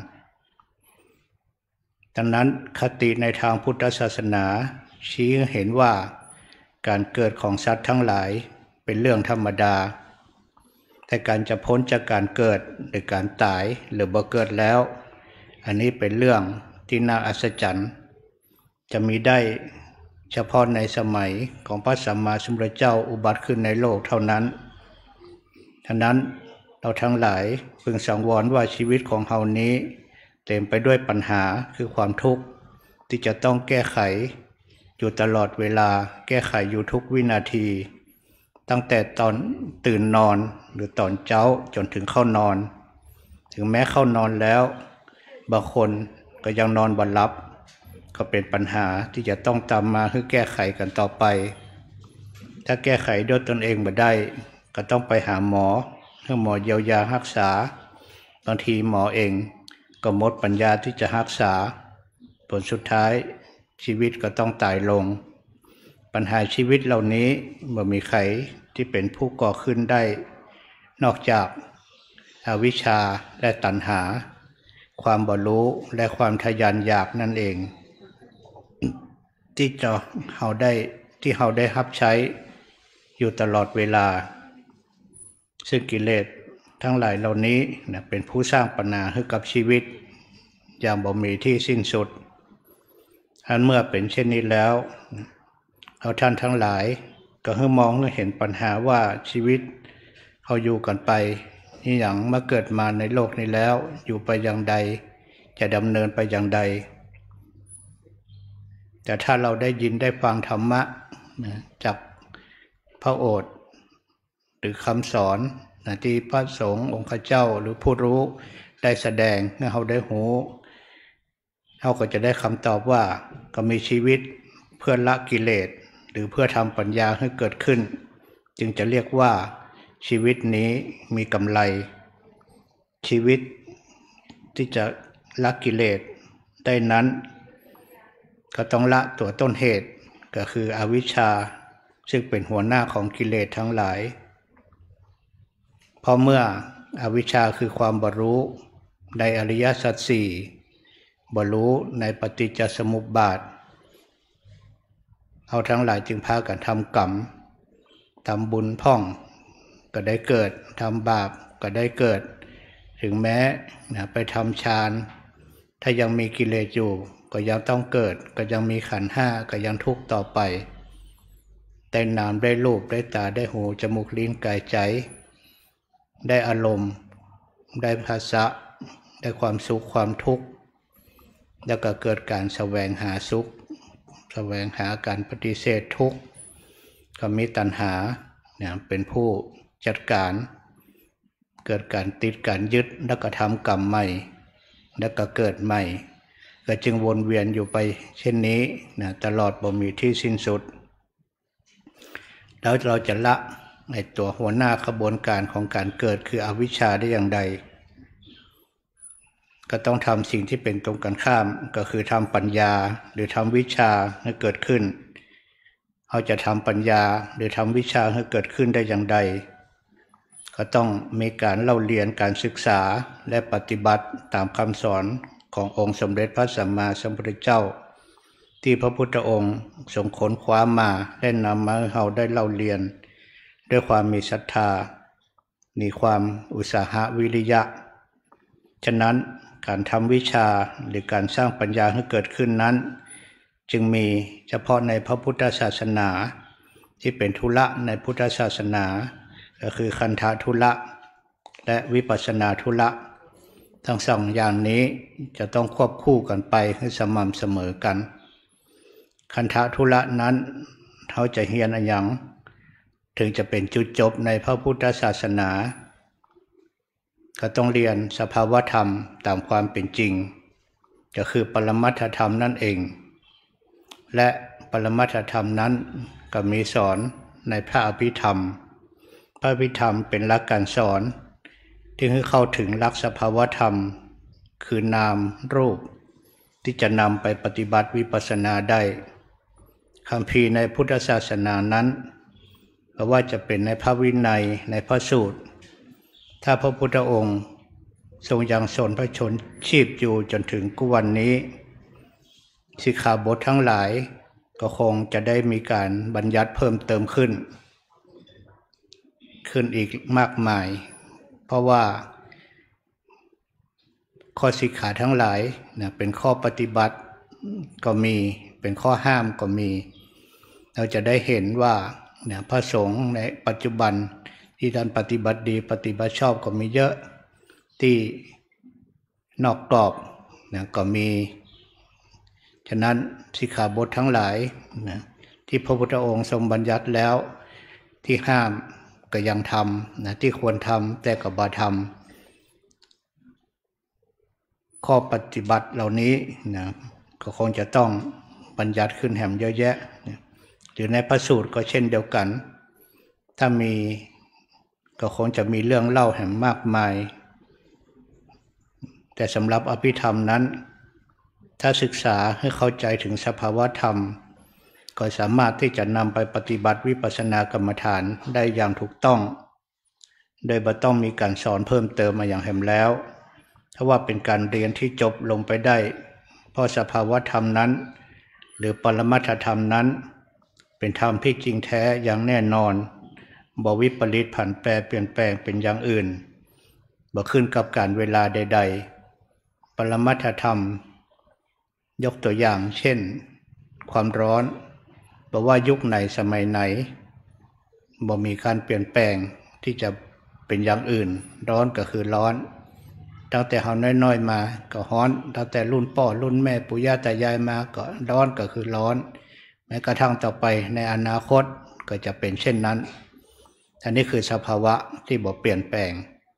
ดังนั้นคติในทางพุทธศาสนาชี้เห็นว่าการเกิดของสัตว์ทั้งหลายเป็นเรื่องธรรมดาแต่การจะพ้นจากการเกิดหรือการตายหรือบ่เกิดแล้วอันนี้เป็นเรื่องที่น่าอัศจรรย์จะมีได้เฉพาะในสมัยของพระสัมมาสัมพุทธเจ้าอุบัติขึ้นในโลกเท่านั้นฉะนั้นเราทั้งหลายพึงสังวรว่าชีวิตของเรานี้เต็มไปด้วยปัญหาคือความทุกข์ที่จะต้องแก้ไขอยู่ตลอดเวลาแก้ไขอยู่ทุกวินาทีตั้งแต่ตอนตื่นนอนหรือตอนเช้าจนถึงเข้านอนถึงแม้เข้านอนแล้วบางคนก็ยังนอนบ่หลับก็เป็นปัญหาที่จะต้องตามมาเพื่อแก้ไขกันต่อไปถ้าแก้ไขด้วยตนเองไม่ได้ก็ต้องไปหาหมอเพื่อหมอเยียวยารักษาบางทีหมอเองก็หมดปัญญาที่จะรักษาผลสุดท้ายชีวิตก็ต้องตายลงปัญหาชีวิตเหล่านี้ไม่มีใครที่เป็นผู้ก่อขึ้นได้นอกจากอวิชชาและตัณหาความบ่รู้และความทะยานอยากนั่นเองที่จะเฮาได้ที่เฮาได้รับใช้อยู่ตลอดเวลาซึ่งกิเลสทั้งหลายเหล่านี้นะเป็นผู้สร้างปัญหาให้กับชีวิตอย่างบ่มีที่สิ้นสุดอันเมื่อเป็นเช่นนี้แล้วเอาท่านทั้งหลายก็ให้มองให้เห็นปัญหาว่าชีวิตเขาอยู่กันไปนี่อย่างมาเกิดมาในโลกนี้แล้วอยู่ไปอย่างใดจะดำเนินไปอย่างใดแต่ถ้าเราได้ยินได้ฟังธรรมะจากพระโอษฐ์หรือคำสอนที่พระสงฆ์องค์เจ้าหรือผู้รู้ได้แสดงให้เราได้หูเราก็จะได้คำตอบว่าก็มีชีวิตเพื่อละกิเลสหรือเพื่อทำปัญญาให้เกิดขึ้นจึงจะเรียกว่าชีวิตนี้มีกำไรชีวิตที่จะละกิเลสได้นั้นก็ต้องละตัวต้นเหตุก็คืออวิชชาซึ่งเป็นหัวหน้าของกิเลสทั้งหลายเพราะเมื่ออวิชชาคือความบ่รู้ในอริยสัจสี่บ่รู้ในปฏิจจสมุปบาทเอาทั้งหลายจึงพากันทำกรรมทำบุญพ่องก็ได้เกิดทำบาปก็ได้เกิดถึงแม้นะไปทำฌานถ้ายังมีกิเลสอยู่ก็ยังต้องเกิดก็ยังมีขันธ์ห้าก็ยังทุกข์ต่อไปได้นามได้รูปได้ตาได้หูจมูกลิ้นกายใจได้อารมณ์ได้ภาษาได้ความสุขความทุกข์แล้วก็เกิดการแสวงหาสุขแสวงหาการปฏิเสธทุกข์ก็มีตัณหาเนี่ยเป็นผู้จัดการเกิดการติดการยึดแล้วก็ทำกรรมใหม่แล้วก็เกิดใหม่ก็จึงวนเวียนอยู่ไปเช่นนี้นะตลอดบ่มีที่สิ้นสุดแล้วเราจะละในตัวหัวหน้าขบวนการของการเกิดคืออวิชชาได้อย่างใดก็ต้องทำสิ่งที่เป็นตรงกันข้ามก็คือทำปัญญาหรือทำวิชาให้เกิดขึ้นเราจะทำปัญญาหรือทำวิชาให้เกิดขึ้นได้อย่างใดก็ต้องมีการเล่าเรียนการศึกษาและปฏิบัติตามคำสอนขององค์สมเด็จพระสัมมาสัมพุทธเจ้าที่พระพุทธองค์ทรงค้นคว้ามาและนำมาให้เราได้เล่าเรียนด้วยความมีศรัทธามีความอุตสาหะวิริยะฉะนั้นการทำวิชาหรือการสร้างปัญญาให้เกิดขึ้นนั้นจึงมีเฉพาะในพระพุทธศาสนาที่เป็นธุระในพุทธศาสนาก็คือคันธธุระและวิปัสสนาธุระทั้งสองอย่างนี้จะต้องควบคู่กันไปให้สม่ำเสมอกันคันธธุระนั้นเขาจะเฮียนอะไรอย่างถึงจะเป็นจุดจบในพระพุทธศาสนาก็ต้องเรียนสภาวธรรมตามความเป็นจริงก็คือปรมัตถธรรมนั่นเองและปรมัตถธรรมนั้นก็มีสอนในพระอภิธรรมพระอภิธรรมเป็นหลักการสอนที่ให้เข้าถึงหลักสภาวธรรมคือนามรูปที่จะนำไปปฏิบัติวิปัสสนาได้คัมภีร์ในพุทธศาสนานั้นก็ว่าจะเป็นในพระวินัยในพระสูตรถ้าพระพุทธองค์ทรงยังทรงพระชนชีพอยู่จนถึงกุวันนี้สิกขาบททั้งหลายก็คงจะได้มีการบัญญัติเพิ่มเติมขึ้นขึ้นอีกมากมายเพราะว่าข้อสิกขาทั้งหลายนะเป็นข้อปฏิบัติก็มีเป็นข้อห้ามก็มีเราจะได้เห็นว่าเนี่ยพระสงฆ์ในปัจจุบันที่ท่านปฏิบัติดีปฏิบัติชอบก็มีเยอะที่นอกกรอบนะก็มีฉะนั้นสิกขาบททั้งหลายนะที่พระพุทธองค์ทรงบัญญัติแล้วที่ห้ามก็ยังทำนะที่ควรทำแต่ก็บ่ทำข้อปฏิบัติเหล่านี้นะก็คงจะต้องบัญญัติขึ้นแหมเยอะแยะนะหรือในพระสูตรก็เช่นเดียวกันถ้ามีก็คงจะมีเรื่องเล่าแหมมากมายแต่สำหรับอภิธรรมนั้นถ้าศึกษาให้เข้าใจถึงสภาวะธรรมก็สามารถที่จะนำไปปฏิบัติวิปัสสนากรรมฐานได้อย่างถูกต้องโดยบ่ต้องมีการสอนเพิ่มเติมมาอย่างแหมแล้วถ้าว่าเป็นการเรียนที่จบลงไปได้เพราะสภาวะธรรมนั้นหรือปรมัตถธรรมนั้นเป็นธรรมที่จริงแท้อย่างแน่นอนบ่วิปริตผันแปรเปลี่ยนแปลงเป็นอย่างอื่นบ่ขึ้นกับการเวลาใดๆปรมัตถธรรมยกตัวอย่างเช่นความร้อนบอกว่ายุคไหนสมัยไหนบ่มีการเปลี่ยนแปลงที่จะเป็นอย่างอื่นร้อนก็คือร้อนตั้งแต่เฮาน้อยๆมาก็ร้อนตั้งแต่รุ่นพ่อรุ่นแม่ปู่ย่าตายายมาก็ร้อนก็คือร้อนแม้กระทั่งต่อไปในอนาคตก็จะเป็นเช่นนั้นอันนี้คือสภาวะที่บ่เปลี่ยนแปลง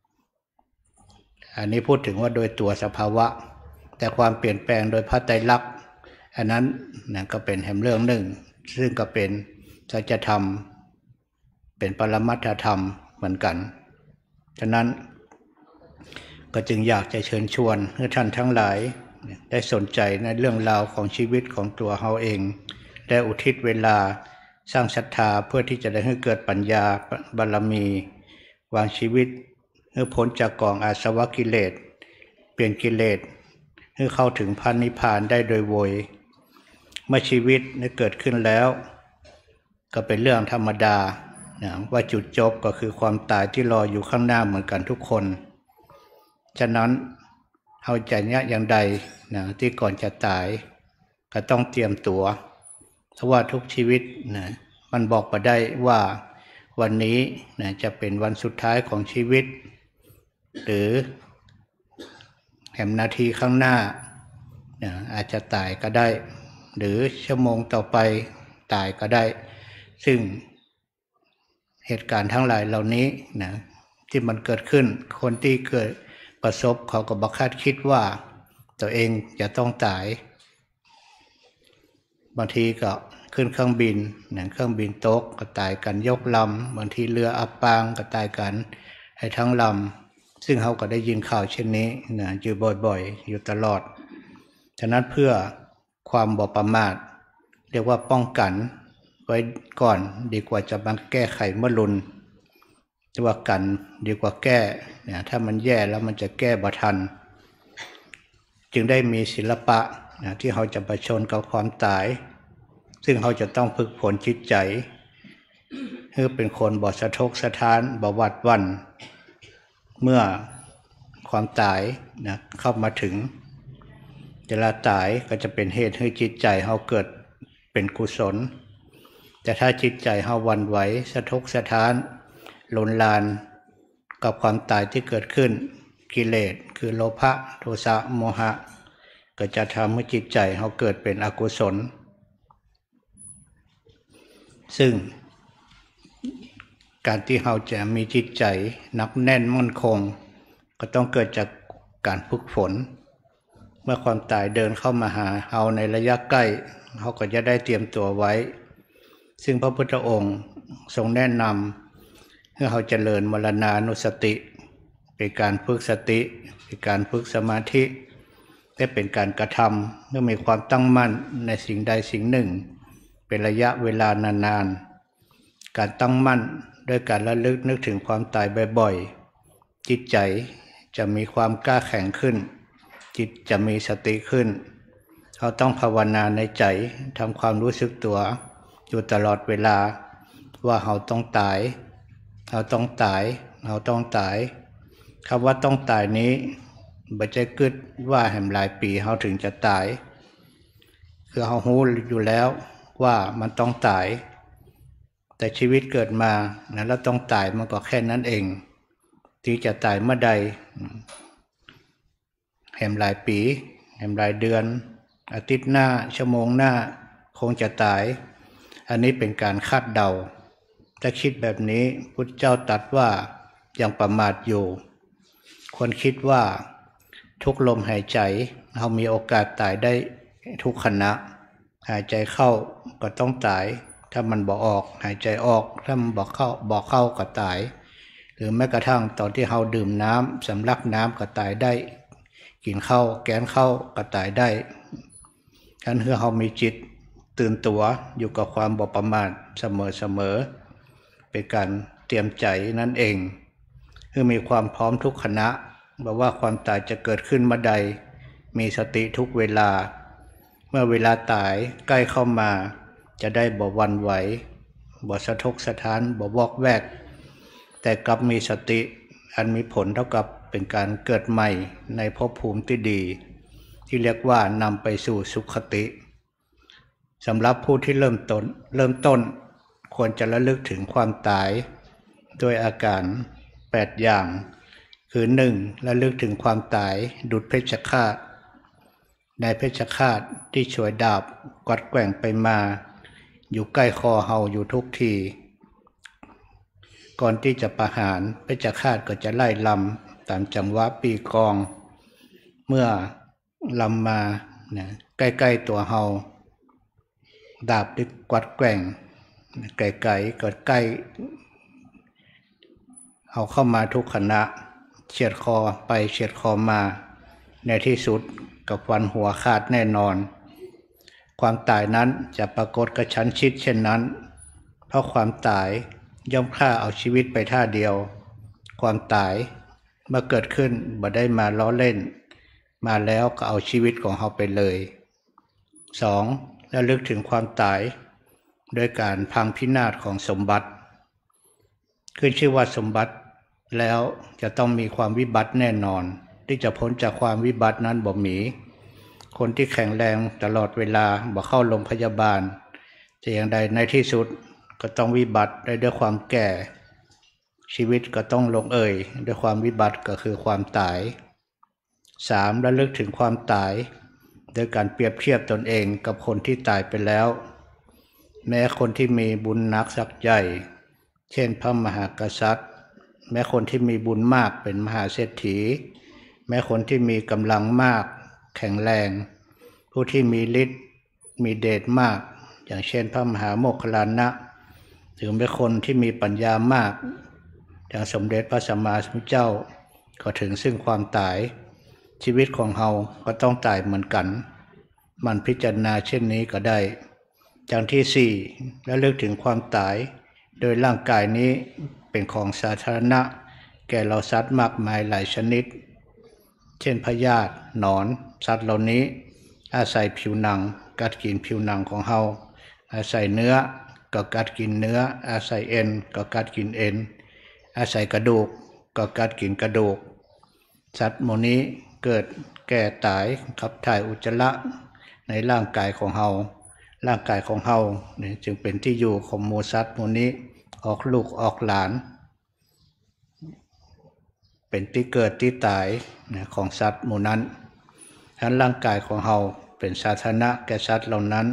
อันนี้พูดถึงว่าโดยตัวสภาวะแต่ความเปลี่ยนแปลงโดยพระไตรลักษณ์อันนั้นนะก็เป็นแห่งเรื่องหนึ่งซึ่งก็เป็นสัจธรรมเป็นปรมัตถธรรมเหมือนกันฉะนั้นก็จึงอยากจะเชิญชวนให้ท่านทั้งหลายได้สนใจในเรื่องราวของชีวิตของตัวเฮาเองได้อุทิศเวลาสร้างศรัทธาเพื่อที่จะได้ให้เกิดปัญญาบารมีวางชีวิตให้พ้นจากกองอาสวะกิเลสเปลี่ยนกิเลสให้เข้าถึงพระนิพพานได้โดยโวยเมื่อชีวิตได้เกิดขึ้นแล้วก็เป็นเรื่องธรรมดานะว่าจุดจบก็คือความตายที่รออยู่ข้างหน้าเหมือนกันทุกคนฉะนั้นเอาใจเนี้ยอย่างใดนะที่ก่อนจะตายก็ต้องเตรียมตัวเพราะว่าทุกชีวิตนะมันบอกมาได้ว่าวันนี้นะจะเป็นวันสุดท้ายของชีวิตหรือแห่งนาทีข้างหน้านะอาจจะตายก็ได้หรือชั่วโมงต่อไปตายก็ได้ซึ่งเหตุการณ์ทั้งหลายเหล่านี้นะที่มันเกิดขึ้นคนที่เกิดประสบเขาก็บ่คาดคิดว่าตัวเองจะต้องตายบางทีก็ขึ้นเครื่องบินนะเครื่องบินตกก็ตายกันยกลำบางทีเรืออับปางก็ตายกันให้ทั้งลำซึ่งเขาก็ได้ยินข่าวเช่นนี้นะอยู่บ่อยๆอยู่ตลอดฉะนั้นเพื่อความบ่ประมาทเรียกว่าป้องกันไว้ก่อนดีกว่าจะมาแก้ไขเมื่อรุนจะว่ากันดีกว่าแก้เนี่ยถ้ามันแย่แล้วมันจะแก้บ่ทันจึงได้มีศิลปะนะที่เขาจะประชนกับความตายซึ่งเขาจะต้องฝึกฝนจิตใจให้เป็นคนบ่สะทกสะท้านบ่หวาดหวั่นเมื่อความตายนะเข้ามาถึงเวลาตายก็จะเป็นเหตุให้จิตใจเขาเกิดเป็นกุศลแต่ถ้าจิตใจเขาหวั่นไหวสะทกสะท้านลนลานกับความตายที่เกิดขึ้นกิเลสคือโลภะโทสะโมหะก็จะทำให้จิตใจเขาเกิดเป็นอกุศลซึ่งการที่เราจะมีจิตใจหนักแน่นมั่นคงก็ต้องเกิดจากการฝึกฝนเมื่อความตายเดินเข้ามาหาเราในระยะใกล้เขาก็จะได้เตรียมตัวไว้ซึ่งพระพุทธองค์ทรงแนะนำให้เราเจริญมรณานุสติเป็นการฝึกสติเป็นการฝึกสมาธิและเป็นการกระทำเมื่อมีความตั้งมั่นในสิ่งใดสิ่งหนึ่งเป็นระยะเวลานานๆการตั้งมั่นด้วยการระลึกนึกถึงความตายบ่อยๆจิตใจจะมีความกล้าแข็งขึ้นจิตจะมีสติขึ้นเราต้องภาวนาในใจทำความรู้สึกตัวอยู่ตลอดเวลาว่าเราต้องตายเราต้องตายเราต้องตายคำว่าต้องตายนี้บ่ใช่คิดว่าแห่งหลายปีเราถึงจะตายคือเรารู้อยู่แล้วว่ามันต้องตายแต่ชีวิตเกิดมานะแล้วต้องตายมันก็แค่นั้นเองที่จะตายเมื่อใดแห่งหลายปีแห่งหลายเดือนอาทิตย์หน้าชั่วโมงหน้าคงจะตายอันนี้เป็นการคาดเดาถ้าคิดแบบนี้พุทธเจ้าตรัสว่ายังประมาทอยู่ควรคิดว่าทุกลมหายใจเรามีโอกาสตายได้ทุกขณะหายใจเข้าก็ต้องตายถ้ามันบ่ออกหายใจออกถ้ามันบ่เข้าบ่เข้าก็ตายหรือแม้กระทั่งตอนที่เราดื่มน้ำสำลักน้ำก็ตายได้กินข้าวแกนข้าวก็ตายได้คันเมื่อเฮามีจิตตื่นตัวอยู่กับความบ่ประมาทเสมอๆเป็นการเตรียมใจนั่นเองคือมีความพร้อมทุกขณะบอกว่าความตายจะเกิดขึ้นเมื่อใดมีสติทุกเวลาเมื่อเวลาตายใกล้เข้ามาจะได้บ่หวั่นไหวบ่สะทกสะท้านบ่วอกแวกแต่กลับมีสติอันมีผลเท่ากับเป็นการเกิดใหม่ในภพภูมิที่ดีที่เรียกว่านำไปสู่สุขติสำหรับผู้ที่เริ่มต้นเริ่มต้นควรจะระลึกถึงความตายด้วยอาการแปดอย่างคือหนึ่งระลึกถึงความตายดุจเพชฌฆาตในเพชฌฆาตที่ฉวยดาบกวัดแกว่งไปมาอยู่ใกล้คอเฮาอยู่ทุกทีก่อนที่จะประหารเพชฌฆาตก็จะไล่ลำตามจังหวะปีกองเมื่อลำมาเนี่ยใกล้ๆตัวเฮาดาบที่กวัดแกว่งไกลๆก็ใกล้เอาเข้ามาทุกขณะเฉียดคอไปเฉียดคอมาในที่สุดกับฟันหัวขาดแน่นอนความตายนั้นจะปรากฏกระชั้นชิดเช่นนั้นเพราะความตายย่อมฆ่าเอาชีวิตไปท่าเดียวความตายเมื่อเกิดขึ้นบ่ได้มาล้อเล่นมาแล้วก็เอาชีวิตของเราไปเลยสองระลึกถึงความตายโดยการพังพินาศของสมบัติขึ้นชื่อว่าสมบัติแล้วจะต้องมีความวิบัติแน่นอนที่จะพ้นจากความวิบัตินั้นบ่มีคนที่แข็งแรงตลอดเวลาบ่เข้าโรงพยาบาลแต่อย่างใดในที่สุดก็ต้องวิบัติได้ด้วยความแก่ชีวิตก็ต้องลงเอ่ยด้วยความวิบัติก็คือความตายสามระลึกถึงความตายโดยการเปรียบเทียบตนเองกับคนที่ตายไปแล้วแม้คนที่มีบุญนักสักใหญ่เช่นพระมหากษัตริย์แม้คนที่มีบุญมากเป็นมหาเศรษฐีแม้คนที่มีกำลังมากแข็งแรงผู้ที่มีฤทธิ์มีเดชมากอย่างเช่นพระมหาโมคคัลลานะถึงเป็นคนที่มีปัญญามากอย่างสมเด็จพระสัมมาสัมพุทธเจ้าก็ถึงซึ่งความตายชีวิตของเฮาก็ต้องตายเหมือนกันมันพิจารณาเช่นนี้ก็ได้อย่างที่สี่และเลิกถึงความตายโดยร่างกายนี้เป็นของสาธารณะแก่เราสัตว์มากมายหลายชนิดเช่นพยาธิหนอนสัตว์เหล่านี้อาศัยผิวหนังกัดกินผิวหนังของเฮาอาศัยเนื้อก็กัดกินเนื้ออาศัยเอ็นก็กัดกินเอ็นอาศัยกระดูกก็กัดกินกระดูกสัตว์หมู่นี้เกิดแก่ตายขับถ่ายอุจจาระในร่างกายของเฮาร่างกายของเฮาเนี่ยจึงเป็นที่อยู่ของหมู่สัตว์หมู่นี้ออกลูกออกหลานเป็นที่เกิดที่ตายของสัตว์หมู่นั้นทั้งร่างกายของเฮาเป็นสาธารณะแก่สัตว์เหล่านั้น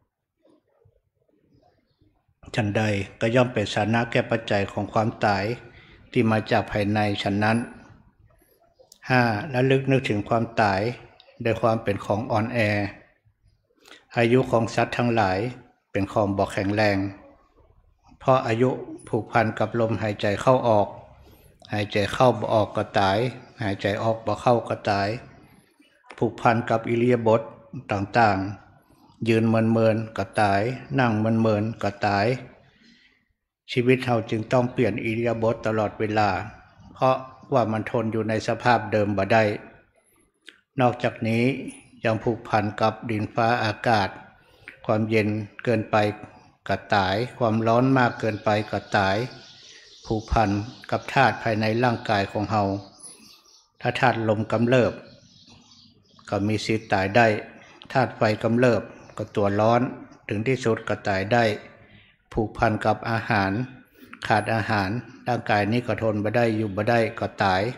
ฉันใดก็ย่อมเป็นสาธารณะแก่ปัจจัยของความตายที่มาจากภายในฉันนั้นห้าระลึกนึกถึงความตายโดยความเป็นของอ่อนแออายุของสัตว์ทั้งหลายเป็นของบ่แข็งแรงเพราะอายุผูกพันกับลมหายใจเข้าออกหายใจเข้าบ่ออกก็ตายหายใจออกบ่เข้าก็ตายผูกพันกับอิริยาบถต่างๆยืนเมินๆก็ตายนั่งเมินๆก็ตายชีวิตเราจึงต้องเปลี่ยนอิริยาบถตลอดเวลาเพราะว่ามันทนอยู่ในสภาพเดิมบ่ได้นอกจากนี้ยังผูกพันกับดินฟ้าอากาศความเย็นเกินไปก็ตายความร้อนมากเกินไปก็ตายผูกพันกับธาตุภายในร่างกายของเฮาถ้าธาตุลมกำเริบก็มีสิทธิ์ตายได้ธาตุไฟกำเริบก็ตัวร้อนถึงที่สุดก็ตายได้ผูกพันกับอาหารขาดอาหารร่างกายนี้ก็ทนบ่ได้อยู่บ่ได้ก็ตาย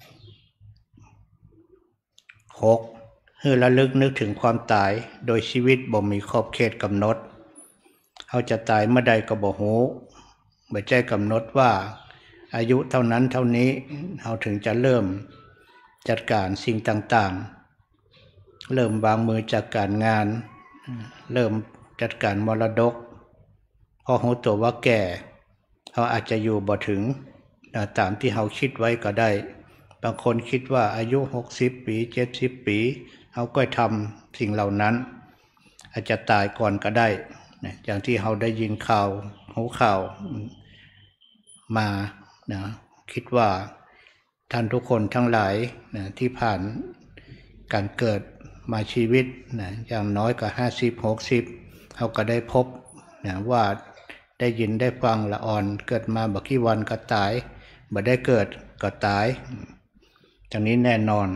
หกให้ระลึกนึกถึงความตายโดยชีวิตบ่มีขอบเขตกำหนดเขาจะตายเมื่อใดก็บ่ฮู้บ่ใจกำหนดว่าอายุเท่านั้นเท่านี้เขาถึงจะเริ่มจัดการสิ่งต่างๆเริ่มวางมือจากการงานเริ่มจัดการมรดกพอรู้ตัวว่าแก่เขาอาจจะอยู่บ่ถึงตามที่เขาคิดไว้ก็ได้บางคนคิดว่าอายุหกสิบปีเจ็ดสิบปีเขาก็ทำสิ่งเหล่านั้นอาจจะตายก่อนก็ได้นะอย่างที่เราได้ยินข่าวหูข่าวมานะคิดว่าท่านทุกคนทั้งหลายนะที่ผ่านการเกิดมาชีวิตนะอย่างน้อยก็ห้าสิบหกสิบเขาก็ได้พบนะว่าได้ยินได้ฟังละอ่อนเกิดมาบักกี่วันก็ตายบ่ได้เกิดก็ตายอย่างนี้แน่นอน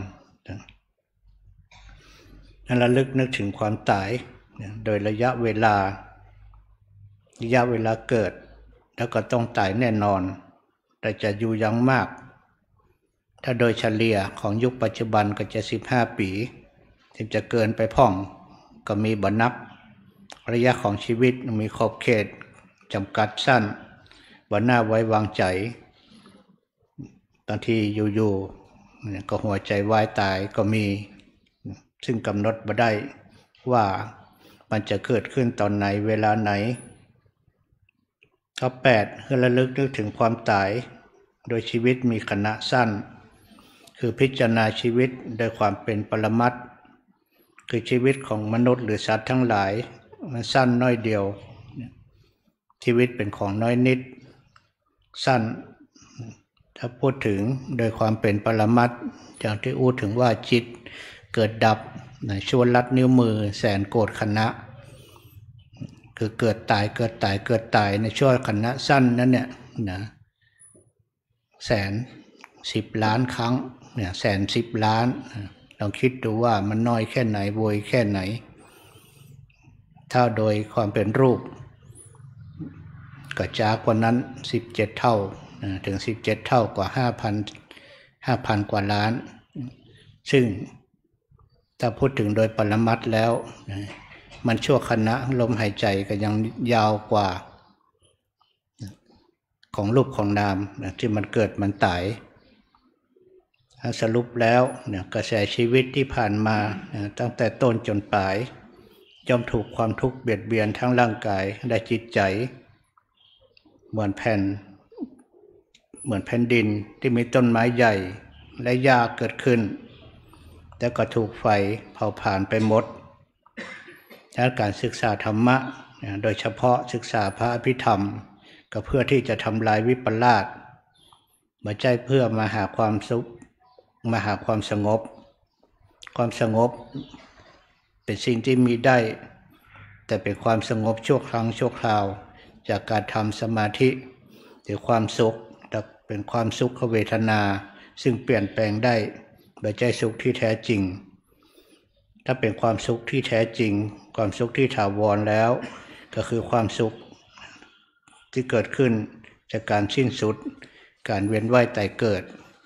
นั้นระลึกนึกถึงความตายโดยระยะเวลาระยะเวลาเกิดแล้วก็ต้องตายแน่นอนแต่จะอยู่ยังมากถ้าโดยเฉลี่ยของยุคปัจจุบันก็จะสิบห้าปีถึงจะเกินไปพ่องก็มีบ่นับระยะของชีวิตมีขอบเขตจำกัดสั้นบ่น่าไว้วางใจบางทีอยู่ๆก็หัวใจวายตายก็มีซึ่งกำหนดบ่ได้ว่ามันจะเกิดขึ้นตอนไหนเวลาไหนข้อแปดคือระลึกนึกถึงความตายโดยชีวิตมีขณะสั้นคือพิจารณาชีวิตโดยความเป็นปรมัตถ์คือชีวิตของมนุษย์หรือสัตว์ทั้งหลายมันสั้นน้อยเดียวชีวิตเป็นของน้อยนิดสั้นถ้าพูดถึงโดยความเป็นปรมัตถ์อย่างที่อู้ถึงว่าจิตเกิดดับชวนลัดนิ้วมือแสนโกรธคณะคือเกิดตายเกิดตายเกิดตายในช่วงขณะสั้นนั้นเนี่ยนะแสนสิบล้านครั้งเนี่ยแสนสิบล้านลองคิดดูว่ามันน้อยแค่ไหนโวยแค่ไหนถ้าโดยความเป็นรูปก็จากกว่านั้นสิบเจ็ดเท่าถึงสิบเจ็ดเท่ากว่าห้าพัน ห้าพันกว่าล้านซึ่งถ้าพูดถึงโดยปรมัตถ์แล้วมันชั่วขณะลมหายใจก็ยังยาวกว่าของรูปของนามที่มันเกิดมันตายสรุปแล้วเนี่ยกระแสชีวิตที่ผ่านมาตั้งแต่ต้นจนปลายย่อมถูกความทุกข์เบียดเบียนทั้งร่างกายและจิตใจเหมือนแผ่นเหมือนแผ่นดินที่มีต้นไม้ใหญ่และหญ้าเกิดขึ้นแต่ก็ถูกไฟเผาผลาญไปหมดดังนั้นการศึกษาธรรมะโดยเฉพาะศึกษาพระอภิธรรมก็เพื่อที่จะทำลายวิปลาสไม่ใช่เพื่อมาหาความสุขมาหาความสงบความสงบเป็นสิ่งที่มีได้แต่เป็นความสงบชั่วครั้งชั่วคราวจากการทำสมาธิหรือความสุขแต่เป็นความสุขเวทนาซึ่งเปลี่ยนแปลงได้ไม่ใช่สุขที่แท้จริงถ้าเป็นความสุขที่แท้จริงความสุขที่ถาวรแล้วก็คือความสุขที่เกิดขึ้นจากการสิ้นสุดการเวียนว่ายตายเกิด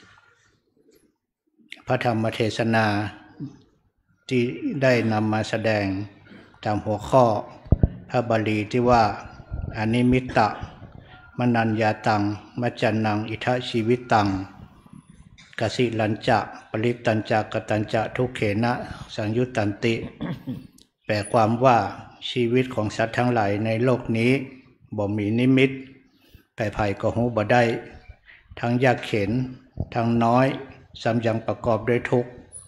พระธรรมเทศนาที่ได้นำมาแสดงตามหัวข้อพระบาลีที่ว่าอนิมิตตมนัญญาตังมัจจนังอิทะชีวิตตังกสิลัญจะปริตัญจะกตัญจะทุกเขนะสังยุตตันติ แปลความว่าชีวิตของสัตว์ทั้งหลายในโลกนี้บ่มีนิมิตไผ่ไผ่ก็หูบ่ได้ทั้งยากเข็นทั้งน้อยซ้ำยังประกอบด้วยทุกข์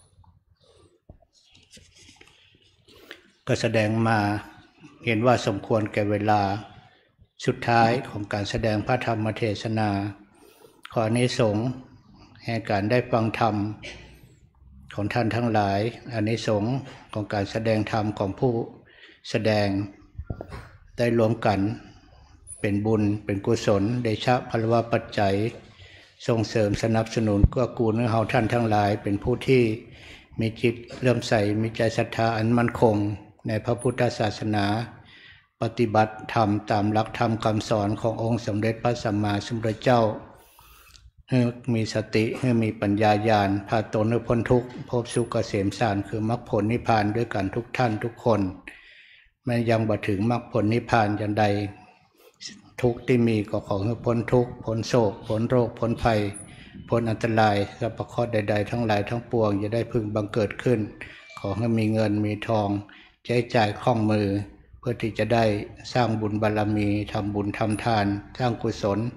ก็แสดงมาเห็นว่าสมควรแก่เวลาสุดท้ายของการแสดงพระธรรมเทศนาขออานิสงส์แห่งการได้ฟังธรรมของท่านทั้งหลายอานิสงส์ของการแสดงธรรมของผู้แสดงได้รวมกันเป็นบุญเป็นกุศลเดชะพลวปัจจัยส่งเสริมสนับสนุนเกื้อกูลให้เฮาท่านทั้งหลายเป็นผู้ที่มีจิตเลื่อมใสมีใจศรัทธาอันมั่นคงในพระพุทธศาสนาปฏิบัติธรรมตามหลักธรรมคำสอนขององค์สมเด็จพระสัมมาสัมพุทธเจ้าให้มีสติให้มีปัญญาญาณพาตนให้พ้นทุกข์พบสุขเกษมสารคือมรรคผลนิพพานด้วยกันทุกท่านทุกคนแม้ยังบ่ถึงมรรคผลนิพพานอย่างใดทุกข์ที่มีก็ขอให้พ้นทุกข์พ้นโศกพ้นโรคพ้นภัยพ้นอันตรายสัพพะเคราะห์ใดๆทั้งหลายทั้งปวงอย่าได้พึงบังเกิดขึ้นขอให้มีเงินมีทองใช้จ่ายคล่องมือเพื่อที่จะได้สร้างบุญบารมีทำบุญทำทานสร้างกุศล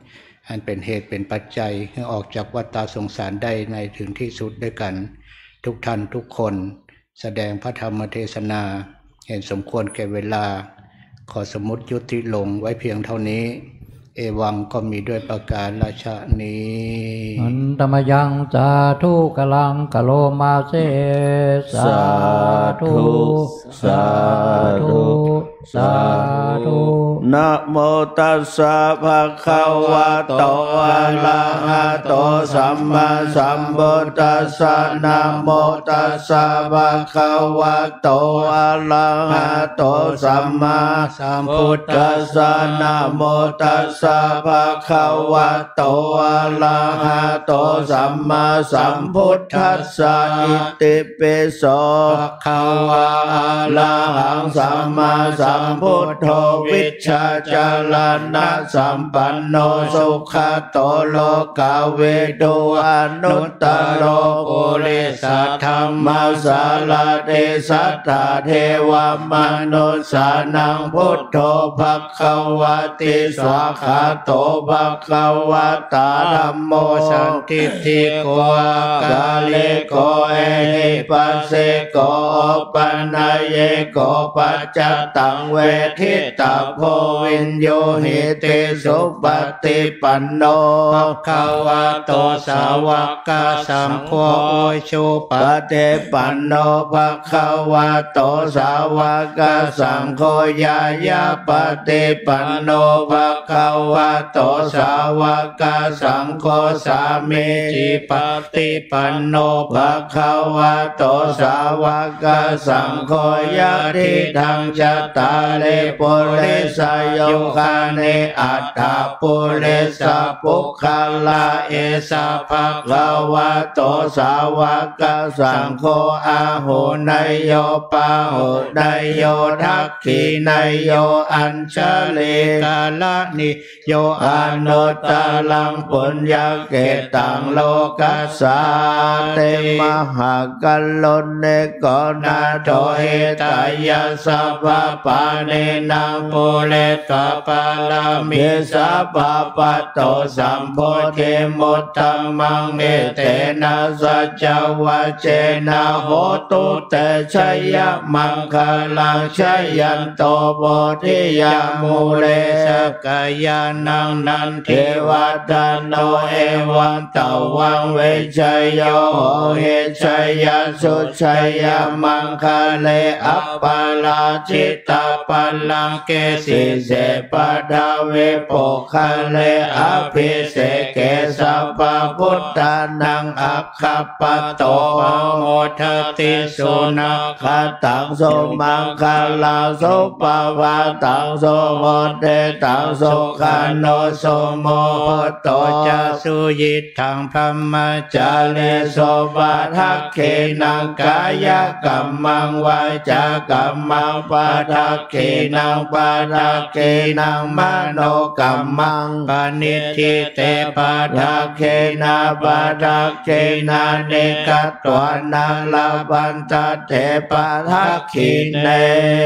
อันเป็นเหตุเป็นปัจจัยให้ออกจากวัฏสงสารได้ในถึงที่สุดด้วยกันทุกท่านทุกคนแสดงพระธรรมเทศนาเห็นสมควรแก่เวลาขอสมมุติยุติลงไว้เพียงเท่านี้เอวังก็มีด้วยประการราชนี้อันตมยังสาธุกลังกะโลมาเสสาธุสาธุสาธุนะโมตัสสะภะคะวะโตอะระหะโตสัมมาสัมพุทธัสสะนะโมตัสสะภะคะวะโตอะระหะโตสัมมาสัมพุทธัสสะนะโมตัสสะภะคะวะโตอะระหะโตสัมมาสัมพุทธัสสะอิติปิโสภะคะวะอะระหังสัมมาสัมพุทโธวิชชาจารณะสัมปันโนสุขโตโลกาเวทุอนุตตโรปุริสัทธัมมาสาลาเทสัทธาเทวมนุสานังพุทโธภควติสวากขาโตภควตาธัมโมสันทิฏฐิโกกาเลโกเอหิปัสสิโกปัญญเยโกปัจจตังเวทิตาโพวินโยหิติสุปฏิปันโนภควโตสาวกสังโฆอุชุปฏิปันโนภควโตสาวกสังโฆยายาปฏิปันโนภควโตสาวกสังโฆสามีจิปฏิปันโนภควโตสาวกสังโฆยะทิทังจตาเลปุริสโยคาเนอัตถปุริสปุคคลาเอสะภะคะวะโตสาวกสังโฆอาหุนายโยปาหุนายโยทักขินายโยอัญชลิกาลนิโยอนุตตรังปุญญเกตังโลกัสสาเตมหากัลโลเนโกนาโทเอตายาสัพพปาเนนังปุเรตปาลามิสัพพปะโตสัมโพธิมุตตมังเอเตนะสัจวะเจนะโหตุเตชัยมังคลังชัยยันโตโพธิยามูเลสกายานังนันเทวตาโนเอวังตวังเวชัยโยโหเฮชัยสุชัยมังคเลอัปปาลาจิตตาปัลลังเกสิเสปดาเวโปคะเลอภิเสเกสัพพพุทธานังอัคคปโตโมทติสุนัขตังโสมังคลาโสปวาตังโสโมเตตังโสคาโนโสโมโตจะสุยิทังพรหมจาเลโสปะทักเขนังกายกัมมังวาจากัมมังปะทักเขนังปะทักเขนังมโนกัมมังปณิทิเตปะทักเขนาปะทักเขนาเนกัตตวานาลาบันตเตปะทักขิเน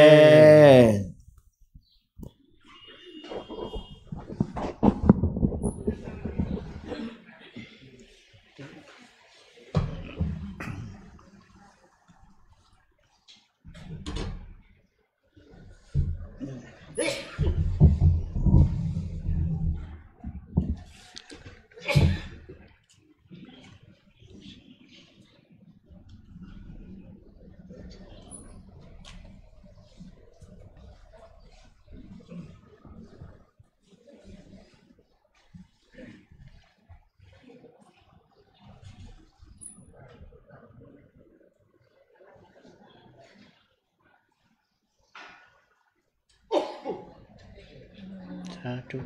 สาธุ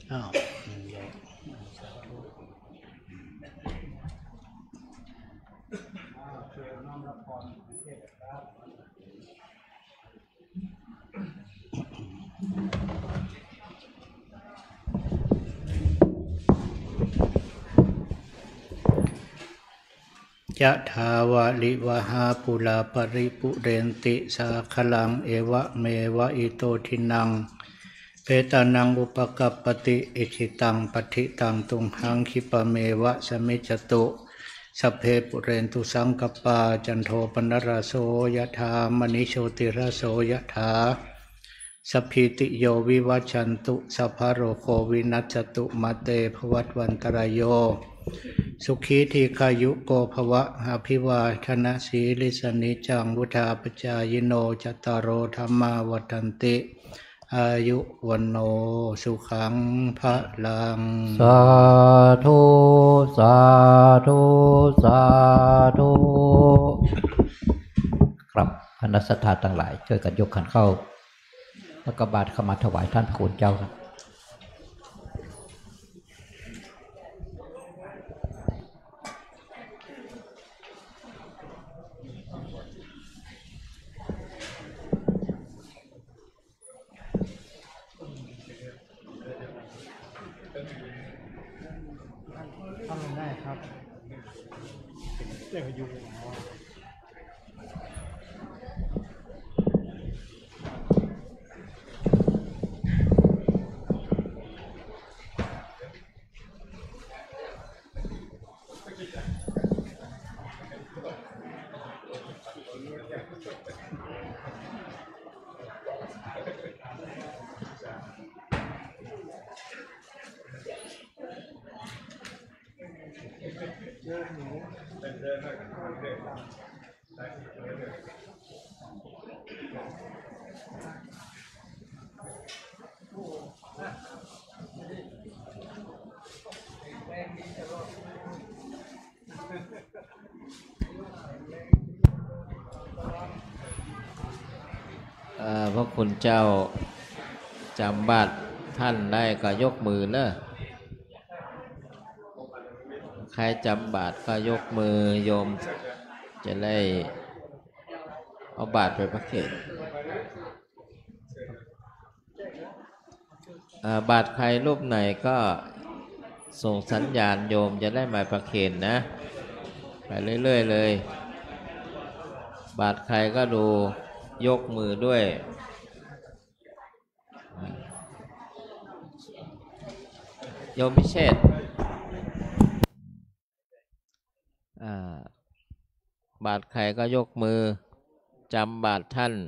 อ้าวยะถาวะลิวหาปุลาปริปุเรนติสาคลังเอวะเมวะอิโตทินังเปตานังอุปกัปปติอิชิตังปัฏฐิตังตุงหังคิปะเมวะสมิจจตุสัพเพปุเรนตุสังกปปาจันโทปนรสโสยะถามณิโชติรสโสยะถาสัพพิติโยวิวัชชันตุสัพพะโรโควินัสสตุมาเตภวัตวันตรายโยสุขีทีขายุโกภวะอภิวาทนาสีลิสนิจังวุธาปจายโนจตารโอธรรมาวัฏันติอายุวันโนสุขังพระลังสาธุสาธุสาธุครับคณะสัตยาทั้งหลายช่วยกันยกขันเข้าแล้วก็บาตรเข้ามาถวายท่านพระคุณเจ้าครับทำได้ครับเจ้าอยู่พระคุณเจ้าจำบัตรท่านได้ก็ยกมือเนอะใครจำบาตรก็ยกมือโยมจะได้เอาบาตรไปประเคนบาตรใครรูปไหนก็ส่งสัญญาณโยมจะได้มาประเคนนะไปเรื่อยๆเลยบาตรใครก็ดูยกมือด้วยโยมพิเชษบาตรใครก็ยกมือจำบาตรท่าน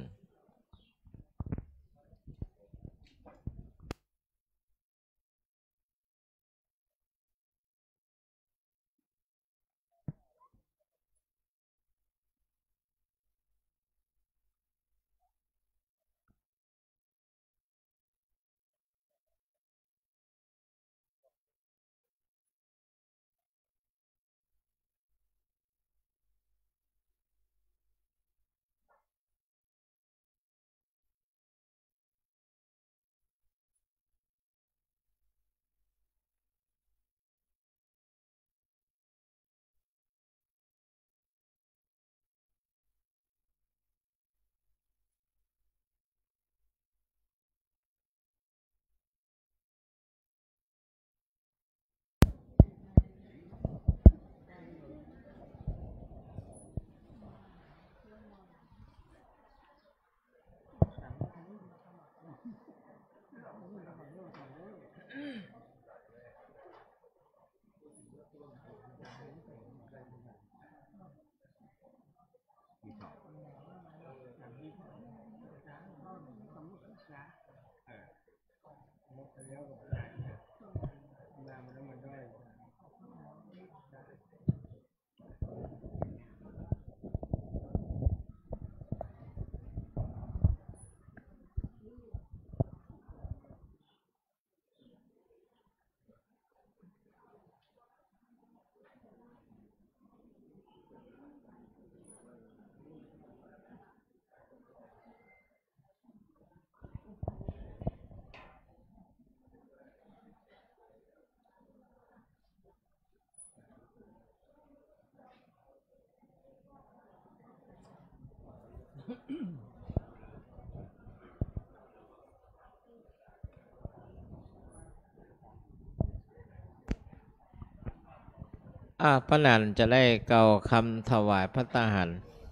อ่าพระนันจะได้เกล่าวคำถวายพระตาหาร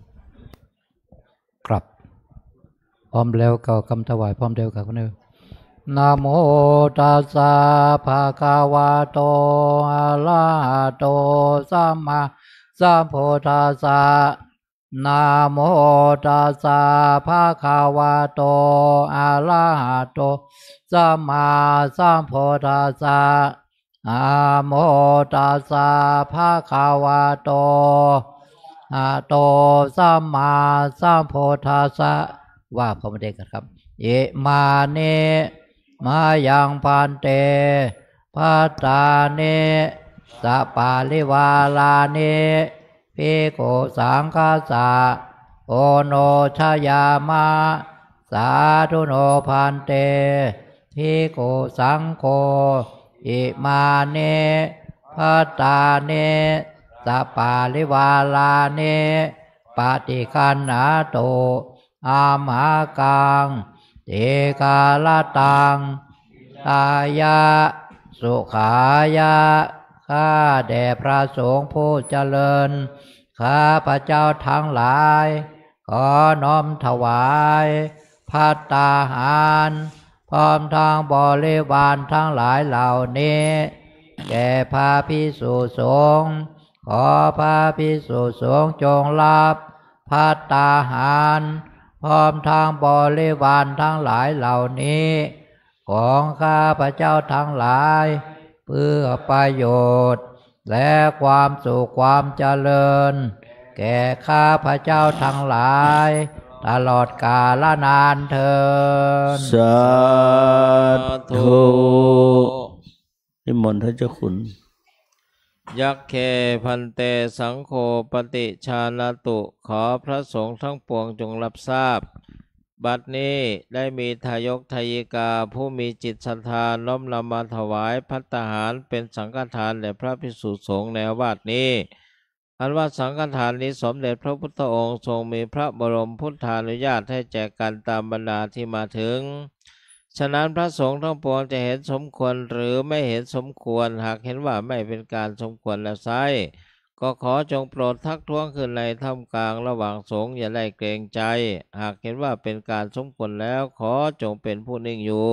ครับพร้อมแล้วเก่าคำถวายพร้อมเดียวกับคนอื่นนะโมตัสสะภะคะวะโตอะระหะโตสัมมาสัมพุทธัสสะนะโมตัสสะภะคะวะโตอะระหะโตสัมมาสัมพุทธัสสะนะโมตัสสะภะคะวะโตอะโตสัมมาสัมพุทธัสสะว่าพร้อมเดียวกันครับเยมาเนมายังพันเตพัตตาเนสัปปาลิวาลาเนภิกขุสังฆสะโอโนชยามะสาธุโนพันเตภิกขุสังโฆอิมาเนพัตตาเนสัปปาลิวาลาเนปฏิคันนาโตอามหากังเตกาลตังตายะสุขายะข้าแด่พระสงฆ์ผู้เจริญข้าพระเจ้าทั้งหลายขอน้อมถวายภัตตาหารพร้อมทางบริวารทั้งหลายเหล่านี้แก่พระภิกษุสงฆ์ขอพระภิกษุสงฆ์จงรับภัตตาหารพร้อมทางบริวารทั้งหลายเหล่านี้ของข้าพระเจ้าทั้งหลายเพื่อประโยชน์และความสุขความเจริญแก่ข้าพระเจ้าทั้งหลายตลอดกาลนานเทินสาธุนิมนต์ท่านเจ้าคุณยักเคพันเตสังโฆปฏิชานาตุขอพระสงฆ์ทั้งปวงจงรับทราบบัดนี้ได้มีทายกทายิกาผู้มีจิตศรัทธาน้อมนำมาถวายภัตตาหารเป็นสังฆทานแด่พระภิกษุสงฆ์ในอาวาสนี้อันว่าสังฆทานนี้สมเด็จพระพุทธองค์ทรงมีพระบรมพุทธานุญาตให้แจกกันตามบรรดาที่มาถึงฉะนั้นพระสงฆ์ทั้งปวงจะเห็นสมควรหรือไม่เห็นสมควรหากเห็นว่าไม่เป็นการสมควรแล้วไซร้ก็ขอจงโปรดทักท้วงขึ้นในท่ามกลางระหว่างสงฆ์อย่าได้เกรงใจหากเห็นว่าเป็นการสมควรแล้วขอจงเป็นผู้นิ่งอยู่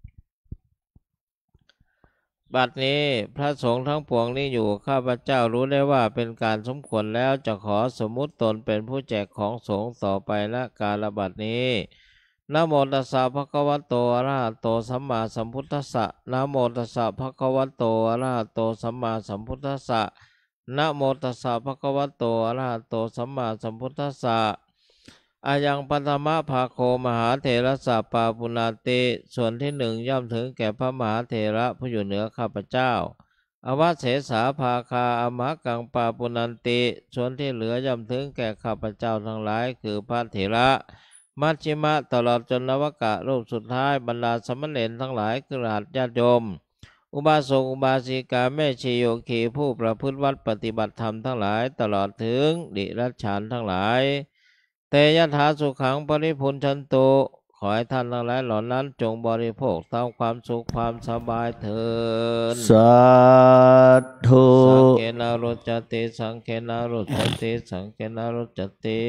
บัดนี้พระสงฆ์ทั้งปวงนี้อยู่ข้าพเจ้ารู้ได้ว่าเป็นการสมควรแล้วจะขอสมมุติตนเป็นผู้แจกของสงฆ์ต่อไปละกาลบัดนี้นะโมตัสสะภะคะวะโตอะระหะโตสัมมาสัมพุทธัสสะนะโมตัสสะภะคะวะโตอะระหะโตสัมมาสัมพุทธัสสะนะโมตัสสะภะคะวะโตอะระหะโตสัมมาสัมพุทธัสสะอายังปัทมะภาโคมหาเถระสะปาปุณาติส่วนที่หนึ่งย่อมถึงแก่พระมหาเถระผู้อยู่เหนือข้าพเจ้าอวเสสาภาคาอมหกังปาปุนันติส่วนที่เหลือย่อมถึงแก่ข้าพเจ้าทั้งหลายคือพระเถระมัชฌิมะตลอดจนนวกะรูปสุดท้ายบรรดาสมณเณรทั้งหลายคือราชญาติโยมอุบาสกอุบาสิกาแม่ชีโยคีผู้ประพฤติวัดปฏิบัติธรรมทั้งหลายตลอดถึงดิรัจฉานทั้งหลายเตยถาสุขังปริพุนชันตุขอให้ท่านทั้งหลายเหล่านั้นจงบริโภคตามความสุขความสบายเถิดสาธุสังเกนารุจติสังเกนารุจติสังเกนารุจติ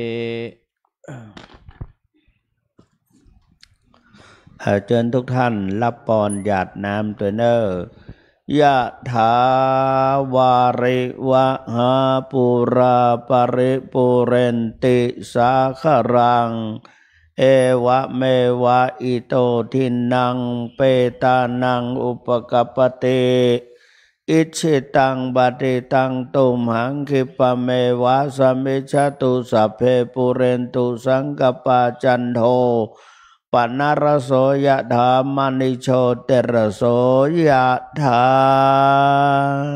เชิญทุกท่านรับปอนหยาดน้ำตัวเนอร์ยะถาวาริวะหาปุราปริปุเรนติสาคารังเอวะเมวะอิโตทินังเปตานังอุปกปปติอิชิตังปฏิตังตุมหังคิปะเมวะสมิจฉตุสัพเพปุเรนตุสังกปาจันโทปนารโสยะธามณิโชติรโสยะธา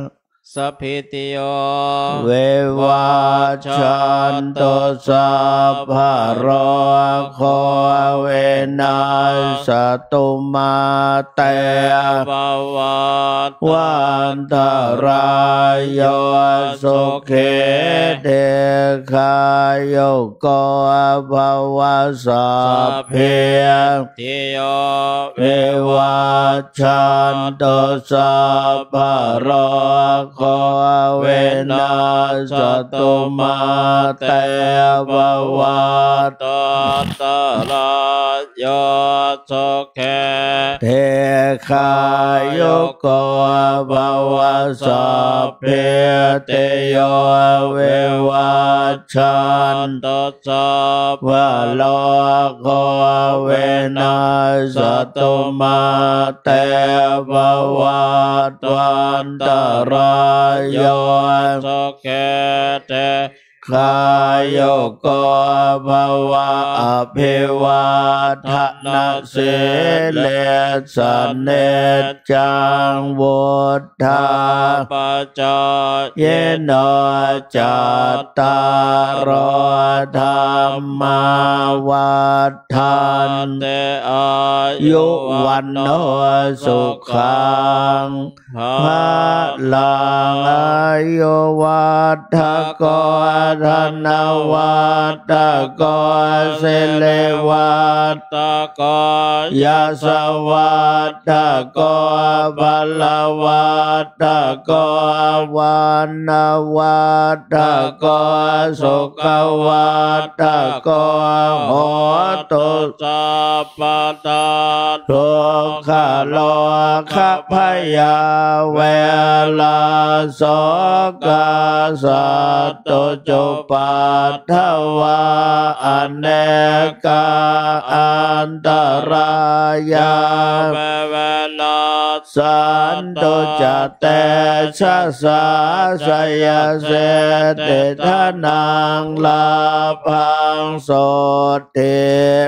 สัพพิติโยเววัชชันตุสัพพะโรโควินาศตุมาเตภวัตวันตรายโยสุขีเทคายโยโกภวสัพเพติโยเววัชชันตุสัพพะโรโคเวนัสตุมาเตภวัตตรายโยสุขีเทคายโยโกภวสัพเพติโยเววัชชันตุสัพพะโลโคเวนัสตุมาเตภวัตวันตรายโยสุขีเตคายโยโกภวะอภิวาทนาสิเลสเนจังวุฒาปัจจเยโนจัตตารธรรมาวัฏฐานเตอายุวันโนสุขังภะลังอายุวัฏโกธนวัฏโกสิเลวัฏโกยาสวัฏโกภลวัฏโกวันวัฏโกสุขวัฏโกโหตุสัพพทาทุกขโลกพยาเวลาโสกาสัตตุจุปัฏฐวาอเนกาอันตรายาเวเวลาสันตุจเตชะสาสยเสติทานังลาภังโสติ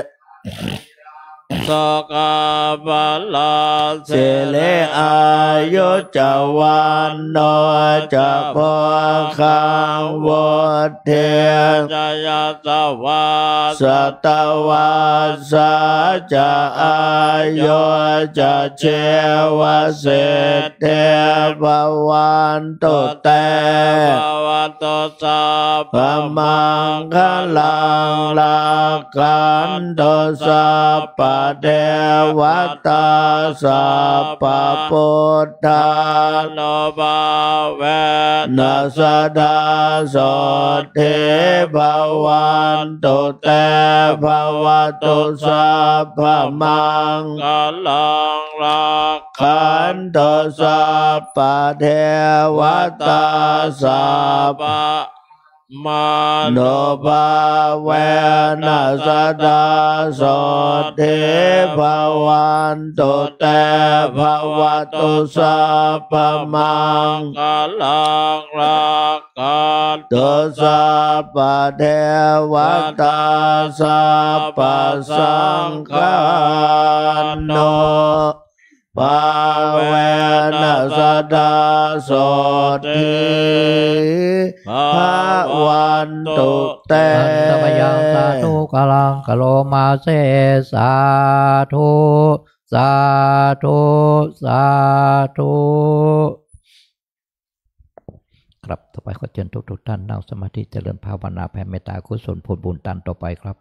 สกาบาลาเสเลอายุจวันโนจะพอคังวุฒิจยาสวัสสัตวัสสะจะอายุจะเชวเสเทภวันตุเตภวันตุสัพพมังคลังลากันตุสัพพะเทวตาสัพพะพุทธาโนภาเวนัสดาโสติภวันตุเตภวตุสัพพะมังคลังรักขันตุสัพพะเทวตาสัพพะมาโนภาเวนัสดาโสติภวันตุเตภวตุสัพพะมังคลังรักขันตุสัพพะเทวตาสัพพะสังฆาโนภาเวนัสดาโสติภวันตุเตอันตมยังสาธุกาลังกะโลมาเสสาธุสาธุสาธุครับต่อไปขอเชิญทุกทุกท่านนั่งสมาธิเจริญภาวนาแผ่เมตตากุศลผลบุญตันต่อไปครับ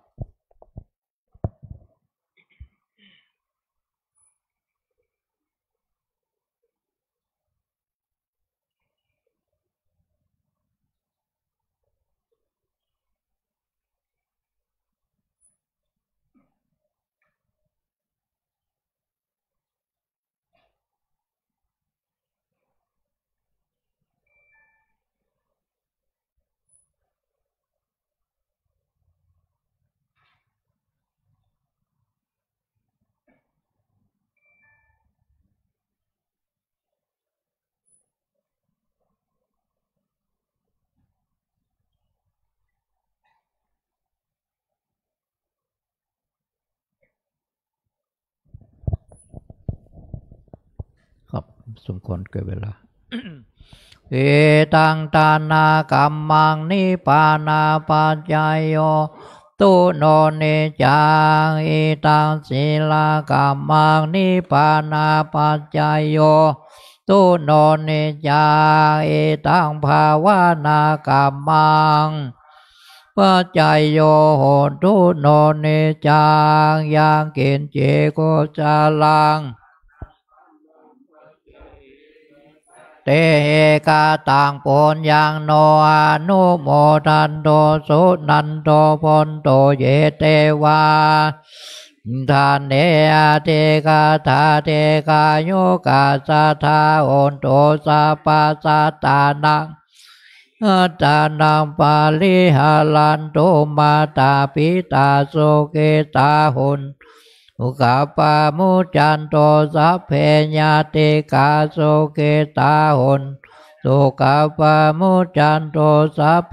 ครับสมควรเกิดเวลาเอตังตานากัมมังนิปานาปัจจายโยตุโนเนจังเอตังศีลากัมมังนิปานาปัจจายโยตุโนเนจังเอตังภาวนากัมมังปัจจายโยโหตุโนเนจังยังเกณเจโกจาลังเตกาตังปุญญังโนอนุโมทันโตสุนันโตพนโตเยเตวาทานเนเทกาทาเทกาโยกาสัทธาโอนโตสัพพสัตตานังอัตตานังปาลิหาลันโตมาตาปิตาโสเกตาหุนอุกาปามุจันโตสัพเพญาติกาโสเกตาหุนสุกาปามุจันโตสัพเพ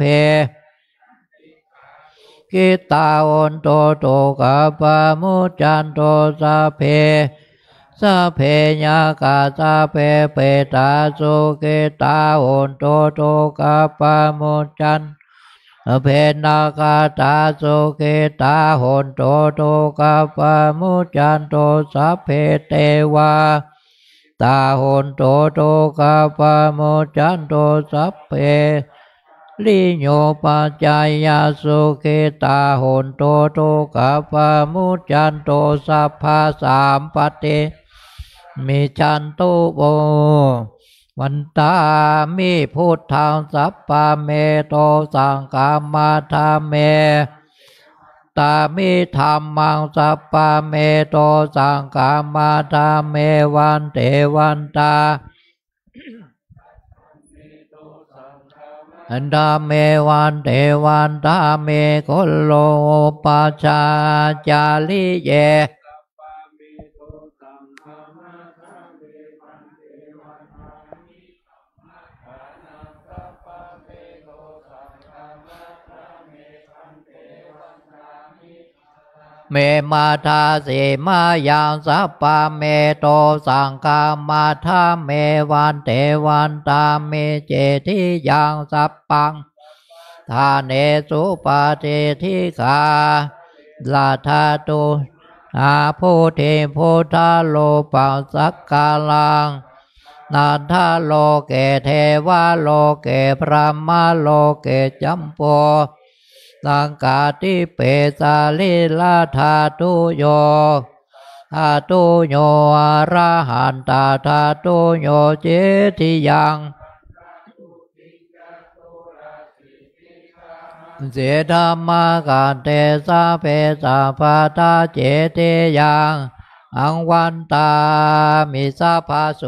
กิตาหุนโตโตกาปามุจันโตสัพเพสัพเพญากาสัพเพเปตาโสเกตาหุนโตโตกาปามุจันเพนาคาตาโสเกตาโหนโตโตกาปามุจันโตสัพเพเตวาตาโหนโตโตกาปามุจันโตสัพเพลิโยปัจจายาโสเกตาโหนโตโตกาปามุจันโตสัพพะสามปฏิมิจันตุโบวันตามิพุทธังสัพพะเมโตสังฆามาธาเมตามิธรรมังสัพพะเมโตสังฆามาธาเมวันเตวันตาอันดาเมวันเตวันตาเมโคโลปัจจาจาริเยเมมาทาสีมายังสัพพะเมโตสังฆามาธาเมวันเตวันตาเมเจทิยังสัพพังทาเนสุปาเทธิกาลาธาตุอาโพเทโพธาโลปังสักกาลังนันทาโลเกเทวาโลเกพระมาโลเกจัมโปสังกาติเปสาลิลาธาตุโยธาตุโยอรหันตาธาตุโยเจติยังเสธรรมกันเตสาเพสาปาตาเจติยังอังวันตามิสาภาโส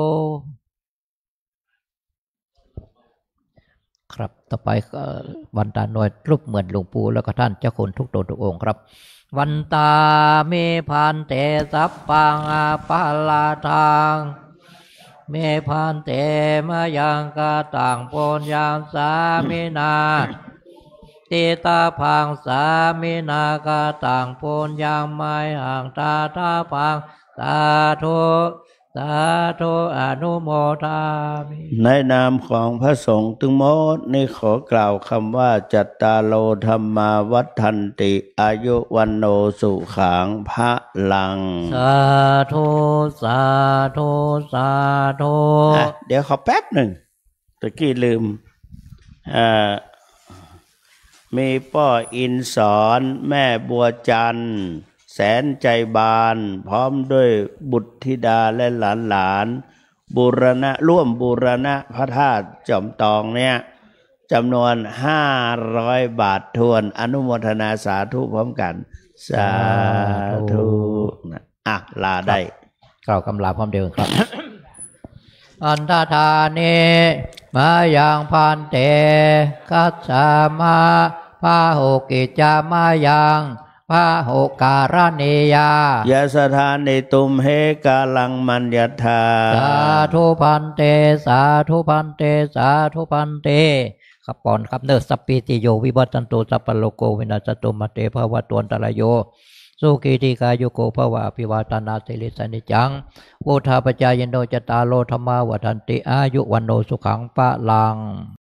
ครับต่อไปก็วันตาหน่วยรูปเหมือนหลวงปู่แล้วก็ท่านเจ้าคุณทุกตนทุกองค์ครับวันตาเมพันเตสัพพังอาปาลาทังเมพันเตมายังกาต่างปนยังสามินาติตาพังสามินากาต่างปนยังไม่ห่างตาตาพังสาธุสาธุอนุโมทามิในนามของพระสงฆ์ทั้งหมดนี่ขอกล่าวคำว่าจัตตาโลธรรมาวัฏันติอายุวันโนสุขังพระลังสาธุสาธุสาธุเดี๋ยวขอแป๊บหนึ่งตะกี้ลืมอ่ามีป้ออินสอนแม่บัวจันทร์แสนใจบานพร้อมด้วยบุตรธิดาและหลานหลานบูรณะร่วมบูรณะพระธาตุจอมตองเนี่ยจำนวนห้าร้อยบาททวนอนุโมทนาสาธุพร้อมกันสาธุอ่ะลาได้กล่าวคำลาพร้อมเดียวครับ อันทธานิมายังพันเตคัจฉามาพาหุกิจามายังพาหุการณียายาสถานิตุมเหกาลังมัญญธาสาธุพันเตสาธุพันเตสาธุพันเตขับปอนครับเนอสปิติโยวิบัตตันโตสัพพโลโกวินาศตุมาเตภวะตวนตรโยสุขีติกายุโกภวะอภิวาตนาสิริสนิจังวุธาปจายโนจตารโลธรรมาวัฏันติอายุวันโนสุขังปะลัง